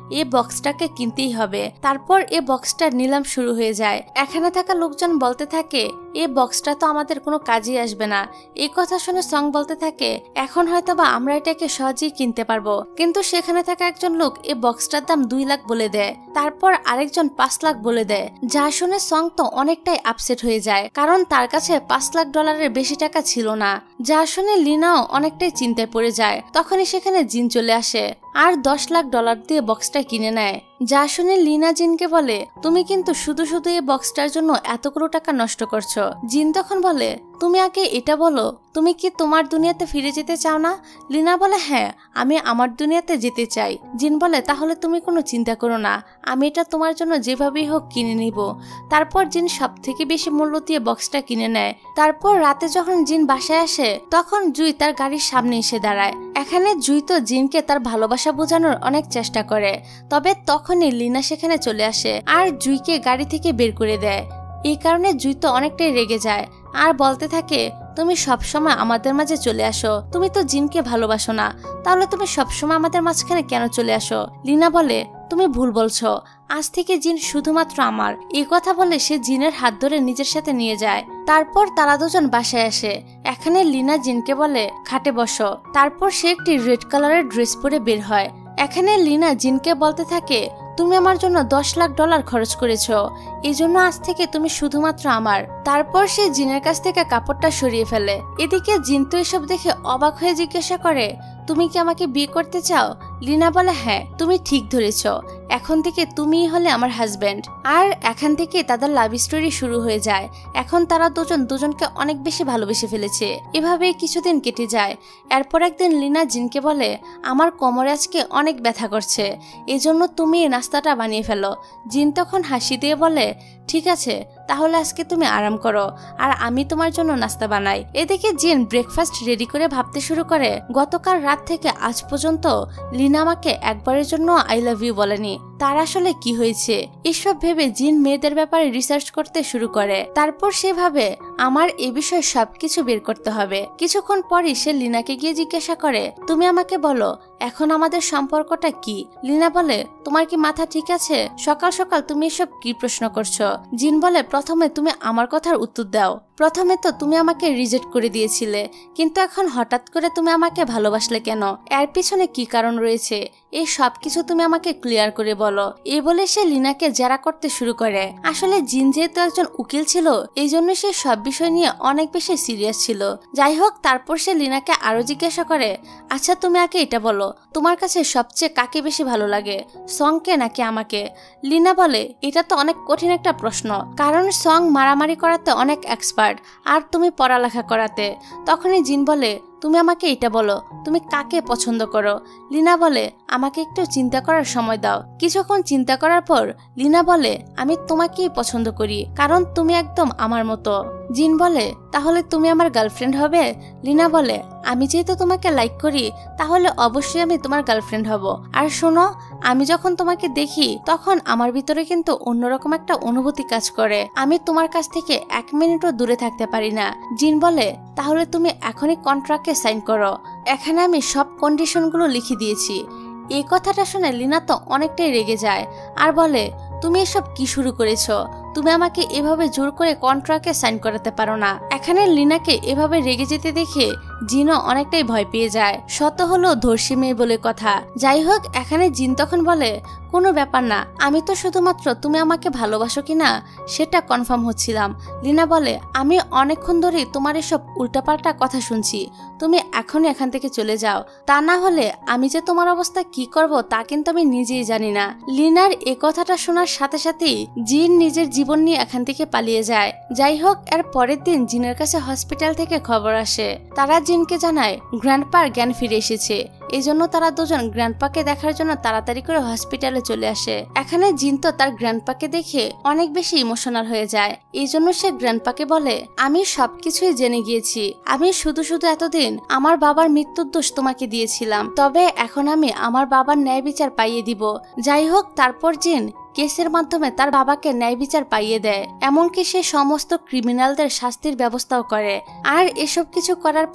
এই বক্সটাকে কিনতেই হবে। তারপর এই বক্সটার নিলাম শুরু হয়ে যায়। এখানে থাকা লোকজন বলতে থাকে এই বক্সটা তো আমাদের কোনো কাজে আসবে না। এই কথা শুনে সং বলতে থাকে এখন হয়তোবা আমরা এটাকে সহজেই কিনতে পারবো। কিন্তু সেখানে থাকা একজন লোক এই বক্সটার দাম 2 লাখ বলে দেয়, তারপর আরেকজন 5 লাখ বলে দেয়। যা শুনে সং তো অনেকটাই আপসেট হয়ে যায়, কারণ তার কাছে $5 লাখ বেশি টাকা ছিল না। যা শুনে লিনাও অনেকটাই চিন্তায় পড়ে যায়। তখনই সেখানে জিন চলে আসে আর $10 লাখ দিয়ে বক্সটা কিনে নেয়। যা শুনে লিনা জিনকে বলে তুমি কিন্তু শুধু শুধু এই বক্সটার জন্য এতগুলো টাকা নষ্ট করছো। জিন তখন বলে তুমি আগে এটা বলো তুমি কি তোমার দুনিয়াতে ফিরে যেতে চাও না? লিনা বলে হ্যাঁ আমি আমার দুনিয়াতে যেতে চাই। জিন বলে তাহলে তুমি কোনো চিন্তা করো না, আমি এটা তোমার জন্য যেভাবেই হোক কিনে নিব। তারপর জিন সব থেকে বেশি মূল্য দিয়ে বক্সটা কিনে নেয়। তারপর রাতে যখন জিন বাসায় আসে তখন জুই তার গাড়ির সামনে এসে দাঁড়ায়। এখানে জুই তো জিনকে তার ভালোবাসা বোঝানোর অনেক চেষ্টা করে, তবে তখনই লিনা সেখানে চলে আসে আর জুইকে গাড়ি থেকে বের করে দেয়। এই কারণে জুই তো অনেকটাই রেগে যায় আর বলতে থাকে তুমি সবসময় আমাদের মাঝে চলে আসো, তুমি তো জিনকে ভালোবাসো না, তাহলে তুমি সবসময় আমাদের মাঝখানে কেন চলে আসো? লিনা বলে তুমি ভুল বলছো, আজ থেকে জিন শুধুমাত্র আমার। এই কথা বলে সে জিনের হাত ধরে নিজের সাথে নিয়ে যায়। তারপর তারা দুজন বাসায় আসে। এখানে লিনা জিনকে বলে খাটে বসো। তারপর সে একটি রেড কালারের ড্রেস পরে বের হয়। এখানে লিনা জিনকে বলতে থাকে তুমি আমার জন্য $10 লাখ খরচ করেছো, এই জন্য আজ থেকে তুমি শুধুমাত্র আমার। তারপর সে জিনের কাছ থেকে কাপড়টা সরিয়ে ফেলে। এদিকে জিন তো এসব দেখে অবাক হয়ে জিজ্ঞাসা করে তুমি কি আমাকে বিয়ে করতে চাও? লিনা বলে হ্যাঁ তুমি ঠিক ধরেছ, এখন থেকে তুমিই হলে আমার হাজবেন্ড। আর এখান থেকে তাদের লাভ স্টোরি শুরু হয়ে যায়। এখন তারা দুজনকে অনেক বেশি ভালোবেসে ফেলেছে। এভাবেই কিছুদিন কেটে যায়। এরপর একদিন লিনা জিনকে বলে আমার কোমরে আজকে অনেক ব্যথা করছে, এজন্য তুমি এই নাস্তাটা বানিয়ে ফেলো। জিন তখন হাসি দিয়ে বলে ঠিক আছে, তাহলে আজকে তুমি আরাম করো আর আমি তোমার জন্য নাস্তা বানাই। এদিকে জিন ব্রেকফাস্ট রেডি করে ভাবতে শুরু করে গতকাল রাত থেকে আজ পর্যন্ত লিনা আমাকে একবারের জন্য আই লাভ ইউ বলেনি, তার আসলে কি হয়েছে? এসব ভেবে জিন মেয়েদের ব্যাপারে রিসার্চ করতে শুরু করে। তারপর সে ভাবে আমার এ বিষয়ে সবকিছু বের করতে হবে। কিছুক্ষণ পরই সে লিনাকে গিয়ে জিজ্ঞাসা করে তুমি আমাকে বলো এখন আমাদের সম্পর্কটা কি? লিনা বলে তোমার কি মাথা ঠিক আছে? সকাল সকাল তুমি এসব কি প্রশ্ন করছো? জিন বলে প্রথমে তুমি আমার কথার উত্তর দাও। প্রথমে তো তুমি আমাকে রিজেক্ট করে দিয়েছিলে, কিন্তু এখন হঠাৎ করে তুমি আমাকে ভালোবাসলে কেন? এর পিছনে কি কারণ রয়েছে? এই সবকিছু তুমি আমাকে ক্লিয়ার করে বলো। এই বলে সে লিনাকে জেরা করতে শুরু করে। আসলে জিন যেহেতু একজন উকিল ছিল, এই জন্য সে সব বিষয় নিয়ে অনেক বেশি সিরিয়াস ছিল। যাই হোক, তারপর সে লিনাকে আরো জিজ্ঞাসা করে আচ্ছা তুমি আগে এটা বলো তোমার কাছে সবচেয়ে কাকে বেশি ভালো লাগে, সংকে নাকি আমাকে? লিনা বলে এটা তো অনেক কঠিন একটা প্রশ্ন, কারণ সং মারামারি করাতে অনেক এক্সপার্ট আর তুমি পড়ালেখা করাতে। তখনই জিন বলে তুমি আমাকে এটা বলো তুমি কাকে পছন্দ করো? লিনা বলে আমাকে একটু চিন্তা করার সময় দাও। কিছুক্ষণ চিন্তা করার পর লিনা বলে আমি তোমাকেই পছন্দ করি, কারণ তুমি একদম আমার মতো। জিন বলে তাহলে তুমি আমার গার্লফ্রেন্ড হবে? লিনা বলে আমি যেহেতু তোমাকে লাইক করি তাহলে অবশ্যই আমি তোমার গার্লফ্রেন্ড হব। আর শোনো, আমি যখন তোমাকে দেখি তখন আমার ভিতরে কিন্তু অন্যরকম একটা অনুভূতি কাজ করে, আমি তোমার কাছ থেকে 1 মিনিটও দূরে থাকতে পারি না। জিন বলে তাহলে তুমি এখনই কন্ট্রাক্টে সাইন করো, এখানে আমি সব কন্ডিশনগুলো লিখে দিয়েছি। এই কথাটা শুনে লিনা তো অনেকটাই রেগে যায় আর বলে তুমি এসব কি শুরু করেছো? তুমি আমাকে এভাবে জোর করে কন্ট্রাক্টে সাইন করাতে পারো না। এখানে লিনাকে এভাবে রেগে যেতে দেখে জিনও অনেকটাই ভয় পেয়ে যায়। শত হলো ধর্ষী মেয়ে বলে কথা। যাই হোক, এখানে জিন তখন বলে কোনো ব্যাপার না, আমি তো শুধুমাত্র তুমি আমাকে ভালোবাসো কিনা সেটা কনফার্ম হচ্ছিলাম। লিনা বলে আমি অনেকক্ষণ ধরেই তোমার এসব উল্টাপাল্টা কথা শুনছি, তুমি এখনই এখান থেকে চলে যাও, তা না হলে আমি যে তোমার অবস্থা কি করব তা কিন্তু আমি নিজেই জানি না। লিনার এ কথাটা শোনার সাথে সাথেই জিন নিজের জীবন নিয়ে এখান থেকে পালিয়ে যায়। যাই হোক, এর পরের দিন জিনের কাছে হসপিটাল থেকে খবর আসে। তারা জিনকে জানায় গ্র্যান্ডপার জ্ঞান ফিরে এসেছে। এই জন্য তারা দুজন গ্র্যান্ডপাকে দেখার জন্য তাড়াতাড়ি করে হসপিটালে চলে আসে। এখানে জিন তো তার গ্র্যান্ডপাকে দেখে অনেক বেশি ইমোশনাল হয়ে যায়। এই জন্য সে গ্র্যান্ডপাকে বলে আমি সবকিছুই জেনে গিয়েছি, আমি শুধু এতদিন আমার বাবার মৃত্যুর দোষ তোমাকে দিয়েছিলাম, তবে এখন আমি আমার বাবার ন্যায় বিচার পাইয়ে দিব। যাই হোক, তারপর জিন কেসের মাধ্যমে তার বাবাকে ন্যায় বিচার পাইয়ে দেয়, এমনকি সে সমস্ত ক্রিমিনালদের শাস্তির ব্যবস্থাও করে। আর এসব কিছু করার পর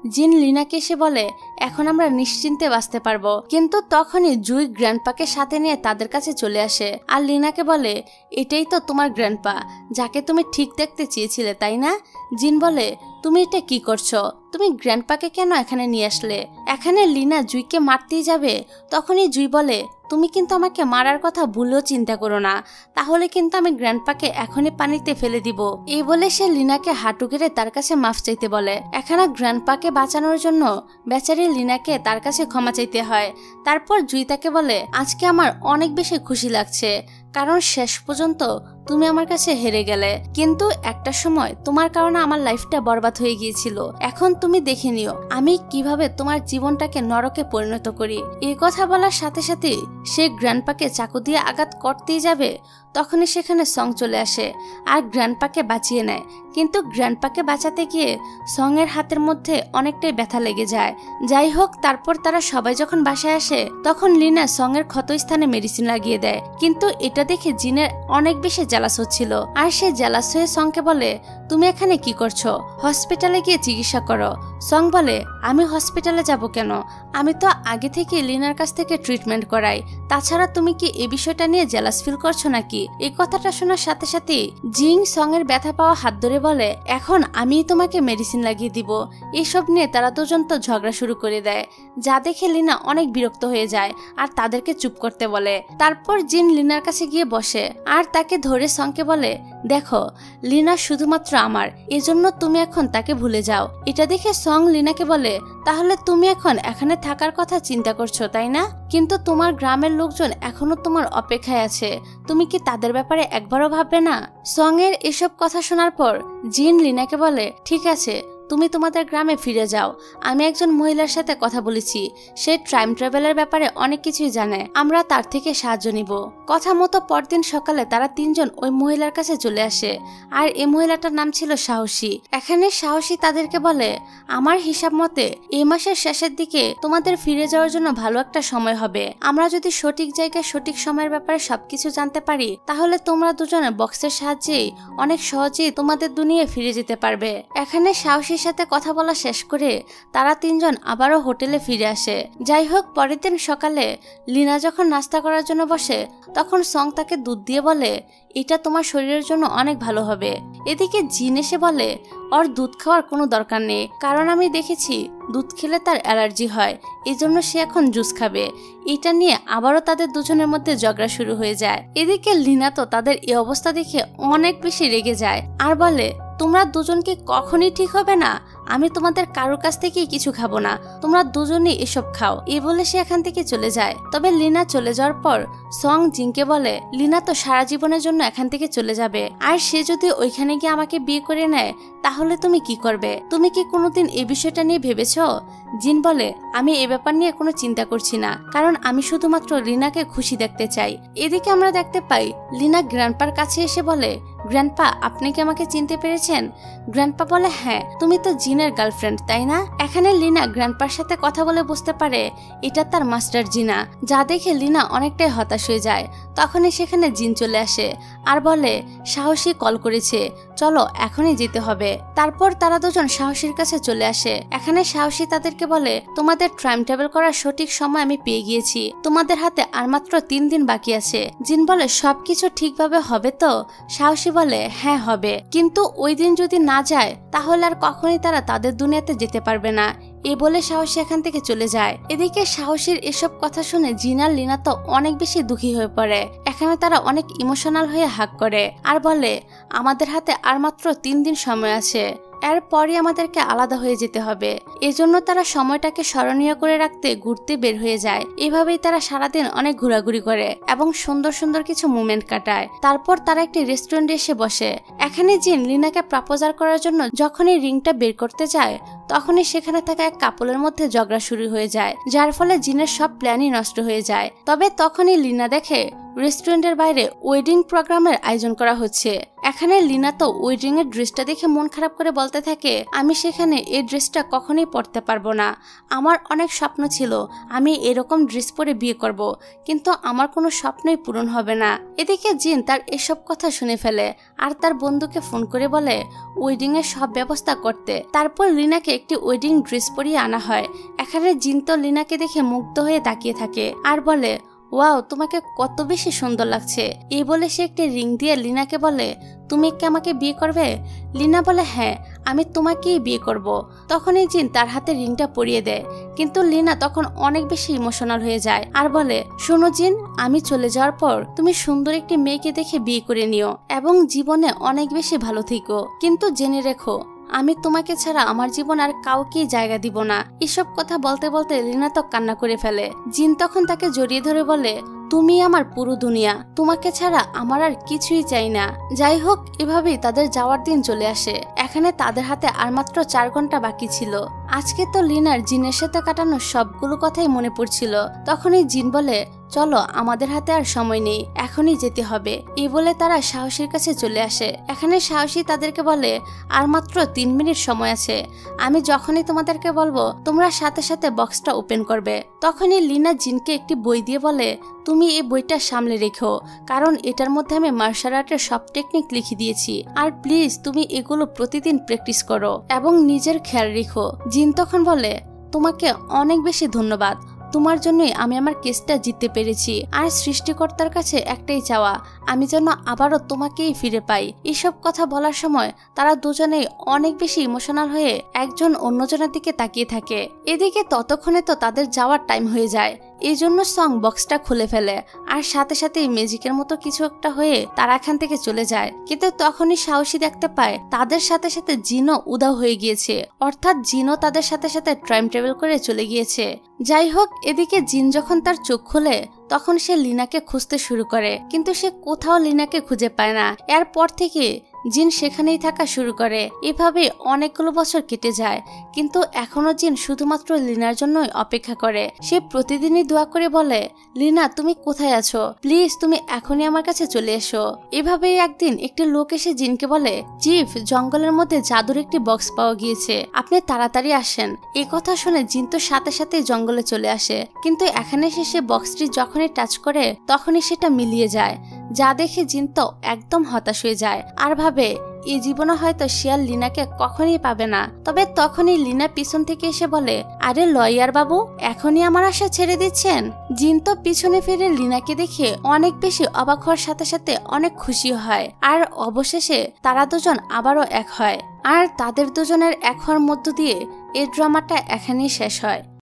জিন লিনাকে এসে বলে এখন আমরা নিশ্চিন্তে বাঁচতে পারবো। কিন্তু তখনই জুই গ্র্যান্ডপাকে সাথে নিয়ে তাদের কাছে চলে আসে আর লিনাকে বলে এটাই তো তোমার গ্র্যান্ডপা, যাকে তুমি ঠিক দেখতে চেয়েছিলে তাই না? জিন বলে তুমি এটা কি করছো? তুমি গ্র্যান্ডপাকে কেন এখানে নিয়ে আসলে? এখানে লিনা জুইকে মারতেই যাবে, তখনই জুই বলে তুমি কিন্তু আমাকে মারার কথা ভুলেও চিন্তা করো না, তাহলে কিন্তু আমি গ্র্যান্ডপাকে এখনই পানিতে ফেলে দিব। এই বলে সে লিনাকে হাঁটু গেড়ে তার কাছে মাফ চাইতে বলে। এখানে গ্র্যান্ডপাকে বাঁচানোর জন্য বেচারি লিনাকে তার কাছে ক্ষমা চাইতে হয়। তারপর জুই তাকে বলে আজকে আমার অনেক বেশি খুশি লাগছে, কারণ শেষ পর্যন্ত তুমি আমার কাছে হেরে গেলে, কিন্তু একটা সময় তোমার কারণে আমার লাইফটা বরবাদ হয়ে গিয়েছিল। এখন তুমি দেখে নিও আমি কিভাবে তোমার জীবনটাকে নরকে পরিণত করি। এই কথা বলার সাথে সাথে সে গ্র্যান্ডপাকে চাকু দিয়ে আঘাত করতেই যাবে, তখনই সেখানে সং চলে আসে আর গ্র্যান্ডপাকে বাঁচিয়ে নেয়। কিন্তু গ্র্যান্ডপাকে বাঁচাতে গিয়ে সং এর হাতের মধ্যে অনেকটাই ব্যথা লেগে যায়। যাই হোক, তারপর তারা সবাই যখন বাসায় আসে তখন লিনা সং এর ক্ষতস্থানে মেডিসিন লাগিয়ে দেয়। কিন্তু এটা দেখে জিনের অনেক বেশি জেলাস হচ্ছিল আর সে জেলাস হয়ে সংকে বলে তুমি এখানে কি করছো? হসপিটালে গিয়ে চিকিৎসা করো। সং বলে আমি হসপিটালে যাব কেন? আমি তো আগে থেকে লিনার কাছ থেকে ট্রিটমেন্ট করাই, তাছাড়া তুমি কি এই বিষয়টা নিয়ে জেলাস ফিল করছো নাকি? এই কথাটা শোনার সাথে সাথে জিং সং এর ব্যথা পাওয়া হাত ধরে বলে এখন আমি তোমাকে মেডিসিন লাগিয়ে দিব। এইসব নিয়ে তারা দুজন তো ঝগড়া শুরু করে দেয়, যা দেখে লিনা অনেক বিরক্ত হয়ে যায় আর তাদেরকে চুপ করতে বলে। তারপর জিন লিনার কাছে গিয়ে বসে আর তাকে ধরে সংকে বলে দেখো লিনা শুধুমাত্র আমার, এজন্য তুমি এখন তাকে ভুলে যাও। এটা দেখে সং লিনাকে বলে তাহলে তুমি এখন এখানে থাকার কথা চিন্তা করছো তাই না? কিন্তু তোমার গ্রামের লোকজন এখনো তোমার অপেক্ষায় আছে, তুমি কি তাদের ব্যাপারে একবারও ভাববে না? সং এর এসব কথা শোনার পর জিন লিনাকে বলে ঠিক আছে তুমি তোমাদের গ্রামে ফিরে যাও, আমি একজন মহিলার সাথে কথা বলেছি, সে টাইম ট্রাভেলের ব্যাপারে অনেক কিছুই জানে, আমরা তার থেকে সাহায্য নিব। কথা মতো পরদিন সকালে তারা তিনজন ওই মহিলার কাছে চলে আসে আর এই মহিলাটার নাম ছিল সাহসী। এখানে সাহসী তাদেরকে বলে আমার হিসাব মতে এই মাসের শেষের দিকে তোমাদের ফিরে যাওয়ার জন্য ভালো একটা সময় হবে। আমরা যদি সঠিক জায়গায় সঠিক সময়ের ব্যাপারে সবকিছু জানতে পারি তাহলে তোমরা দুজনে বক্সের সাহায্যেই অনেক সহজেই তোমাদের দুনিয়ায় ফিরে যেতে পারবে। এখানে সাহসী সাথে কথা বলা শেষ করে তারা তিনজন আবারও হোটেলে ফিরে আসে। যাই হোক, পরের দিন সকালে লিনা যখন নাস্তা করার জন্য বসে তখন সং তাকে দুধ দিয়ে বলে এটা তোমার শরীরের জন্য অনেক ভালো হবে। এদিকে জিন এসে বলে ওর দুধ খাওয়ার কোনো দরকার নেই, কারণ আমি দেখেছি দুধ খেলে তার অ্যালার্জি হয়, এই জন্য সে এখন জুস খাবে। এটা নিয়ে আবারও তাদের দুজনের মধ্যে ঝগড়া শুরু হয়ে যায়। এদিকে লিনা তো তাদের এই অবস্থা দেখে অনেক বেশি রেগে যায় আর বলে তোমরা দুজন কি কখনই ঠিক হবে না? আমি তোমাদের কারোর কাছ থেকেই কিছু খাবো না, তোমরা দুজনেই এসব খাও। এই বলে সে এখান থেকে চলে যায়। তবে লিনা চলে যাওয়ার পর সং জিনকে বলে লিনা তো সারা জীবনের জন্য এখান থেকে চলে যাবে, আর সে যদি ওইখানে গিয়ে আমাকে বিয়ে করে নেয় তাহলে তুমি কি করবে? তুমি কি কোনোদিন এই বিষয়টা নিয়ে ভেবেছো? জিন বলে আমি এ ব্যাপার নিয়ে কোনো চিন্তা করছি না, কারণ আমি শুধুমাত্র লিনাকে খুশি দেখতে চাই। এদিকে আমরা দেখতে পাই লিনা গ্র্যান্ডপার কাছে এসে বলে গ্র্যান্ডপা আপনি কি আমাকে চিনতে পেরেছেন? গ্র্যান্ডপা বলে হ্যাঁ, তুমি তো জিনের গার্লফ্রেন্ড তাই না? এখানে লিনা গ্র্যান্ডপার সাথে কথা বলে বুঝতে পারে এটা তার মাস্টার জিনা, যা দেখে লিনা অনেকটাই হতাশ হয়ে যায়। তখনই সেখানে জিন চলে আসে আর বলে সাহসী কল করেছে, চলো এখনই যেতে হবে। তারপর তারা দুজন সাহসীর কাছে চলে আসে। এখানে সাহসী তাদেরকে বলে তোমাদের টাইম টেবিল করার সঠিক সময় আমি পেয়ে গিয়েছি, তোমাদের হাতে আর মাত্র 3 দিন বাকি আছে। জিন বলে সবকিছু ঠিকভাবে হবে তো? সাহসী বলে হ্যাঁ হবে, কিন্তু ওই দিন যদি না যায় তাহলে আর কখনোই তারা তাদের দুনিয়াতে যেতে পারবে না। এই বলে সাহসী এখান থেকে চলে যায়। এদিকে সাহসীর এসব কথা শুনে জিন আর লিনা তো অনেক বেশি দুঃখী হয়ে পড়ে। এখানে তারা অনেক ইমোশনাল হয়ে হাগ করে আর বলে আমাদের হাতে আর মাত্র 3 দিন সময় আছে, এরপরই আমাদেরকে আলাদা হয়ে যেতে হবে। এজন্য তারা সময়টাকে স্মরণীয় করে রাখতে ঘুরতে বের হয়ে যায়। এভাবেই তারা সারাদিন অনেক ঘোরাঘুরি করে এবং সুন্দর সুন্দর কিছু মুভমেন্ট কাটায়। তারপর তারা একটি রেস্টুরেন্টে এসে বসে। এখানে জিন লিনাকে প্রপোজাল করার জন্য যখনই রিংটা বের করতে যায় তখনই সেখানে থাকা এক কাপলের মধ্যে ঝগড়া শুরু হয়ে যায়, যার ফলে জিনের সব প্ল্যানই নষ্ট হয়ে যায়। তবে তখনই লিনা দেখে রেস্টুরেন্টের বাইরে ওয়েডিং প্রোগ্রামের আয়োজন করা হচ্ছে। এখানে লিনা তো ওয়েডিং এর ড্রেসটা দেখে মন খারাপ করে বলতে থাকে, আমি সেখানে এই ড্রেসটা কখনোই পরতে পারবো না। আমার অনেক স্বপ্ন ছিল আমি এরকম ড্রেস পরে বিয়ে করব, কিন্তু আমার কোনো স্বপ্নই পূরণ হবে না। এদিকে জিন তার এসব কথা শুনে ফেলে আর তার বন্ধুকে ফোন করে বলে ওয়েডিং এর সব ব্যবস্থা করতে। তারপর লিনাকে একটি ওয়েডিং ড্রেস পরিয়ে আনা হয়। এখানে জিন তো লিনাকে দেখে মুগ্ধ হয়ে তাকিয়ে থাকে আর বলে, ওয়াও, তোমাকে কত বেশি সুন্দর লাগছে। এই বলে সে একটি রিং দিয়ে লিনাকে বলে, তুমি কি আমাকে বিয়ে করবে? লিনা বলে, হ্যাঁ, আমি তোমাকেই বিয়ে করব। তখনই জিন তার হাতে রিংটা পরিয়ে দেয়, কিন্তু লিনা তখন অনেক বেশি ইমোশনাল হয়ে যায় আর বলে, শোনো জিন, আমি চলে যাওয়ার পর তুমি সুন্দর একটি মেয়েকে দেখে বিয়ে করে নিও এবং জীবনে অনেক বেশি ভালো থেকো, কিন্তু জেনে রেখো আমি তোমাকে ছাড়া আমার জীবন আর কাউকেই জায়গা দিব না। এসব কথা বলতে বলতে লিনা তো কান্না করে ফেলে। জিন তখন তাকে জড়িয়ে ধরে বলে, তুমি আমার পুরো দুনিয়া, তোমাকে ছাড়া আমার আর কিছুই চাই না। যাই হোক, এভাবেই তাদের যাওয়ার দিন চলে আসে। এখানে তাদের হাতে আর মাত্র 4 ঘন্টা বাকি ছিল। আজকে তো লিনার জিনের সাথে কাটানো সবগুলো কথাই মনে পড়ছিল। তখনই জিন বলে, চলো, আমাদের হাতে আর সময় নেই, এখনই যেতে হবে। এই বলে তারা সাহসীর কাছে চলে আসে। এখানে সাহসী তাদেরকে বলে, আর মাত্র 3 মিনিট সময় আছে, আমি যখনই তোমাদেরকে বলবো তোমরা সাথে সাথে বক্সটা ওপেন করবে। তখনই লিনা জিনকে একটি বই দিয়ে বলে, তুমি এই বইটা সামলে রেখো, কারণ এটার মধ্যে আমি মার্শাল আর্টের সব টেকনিক লিখে দিয়েছি, আর প্লিজ তুমি এগুলো প্রতিদিন প্র্যাকটিস করো এবং নিজের খেয়াল রেখো। জিন তখন বলে, তোমাকে অনেক বেশি ধন্যবাদ, তোমার জন্যই আমি আমার কেসটা জিততে পেরেছি। আর সৃষ্টিকর্তার কাছে একটাই চাওয়া, আমি যেন আবারও তোমাকেই ফিরে পাই। এসব কথা বলার সময় তারা দুজনেই অনেক বেশি ইমোশনাল হয়ে একজন অন্যজনের দিকে তাকিয়ে থাকে। এদিকে ততক্ষণে তো তাদের যাওয়ার টাইম হয়ে যায়। এই জন্য সং বক্সটা খুলে ফেলে আর সাথে সাথে ম্যাজিকের মতো কিছু একটা হয়ে তারা এখান থেকে চলে যায়। কিন্তু তখনই সাহসী দেখতে পায় তাদের সাথে সাথে জিনও উধাও হয়ে গিয়েছে, অর্থাৎ জিনও তাদের সাথে সাথে টাইম ট্রাভেল করে চলে গিয়েছে। যাই হোক, এদিকে জিন যখন তার চোখ খুলে তখন সে লিনাকে খুঁজতে শুরু করে, কিন্তু সে কোথাও লিনাকে খুঁজে পায় না। এরপর থেকে জিন সেখানেই থাকা শুরু করে। এভাবে অনেকগুলো বছর কেটে যায়, কিন্তু এখনো জিন শুধুমাত্র লিনার জন্যই অপেক্ষা করে। সে প্রতিদিনই দোয়া করে বলে, লিনা, তুমি কোথায় আছো? প্লিজ তুমি এখনই আমার কাছে চলে এসো। এভাবেই একদিন একটি লোক এসে জিনকে বলে, চিফ, জঙ্গলের মধ্যে জাদুর একটি বক্স পাওয়া গিয়েছে, আপনি তাড়াতাড়ি আসেন। এই কথা শুনে জিন তো সাথে সাথে জঙ্গলে চলে আসে, কিন্তু এখানে এসে সে বক্সটি যখনই টাচ করে তখনই সেটা মিলিয়ে যায়, যা দেখে জিন তো একদম হতাশ হয়ে যায় আর ভাবে এই জীবনে হয়তো শিয়াল লিনাকে কখনই পাবে না। তবে তখনই লিনা পিছন থেকে এসে বলে, আরে লয়ার বাবু, এখনই আমার আশা ছেড়ে দিচ্ছেন? জিন তো পিছনে ফিরে লিনাকে দেখে অনেক বেশি অবাক হওয়ার সাথে সাথে অনেক খুশি হয়। আর অবশেষে তারা দুজন আবারও এক হয়, আর তাদের দুজনের এক হওয়ার মধ্য দিয়ে এই ড্রামাটা এখানেই শেষ হয়।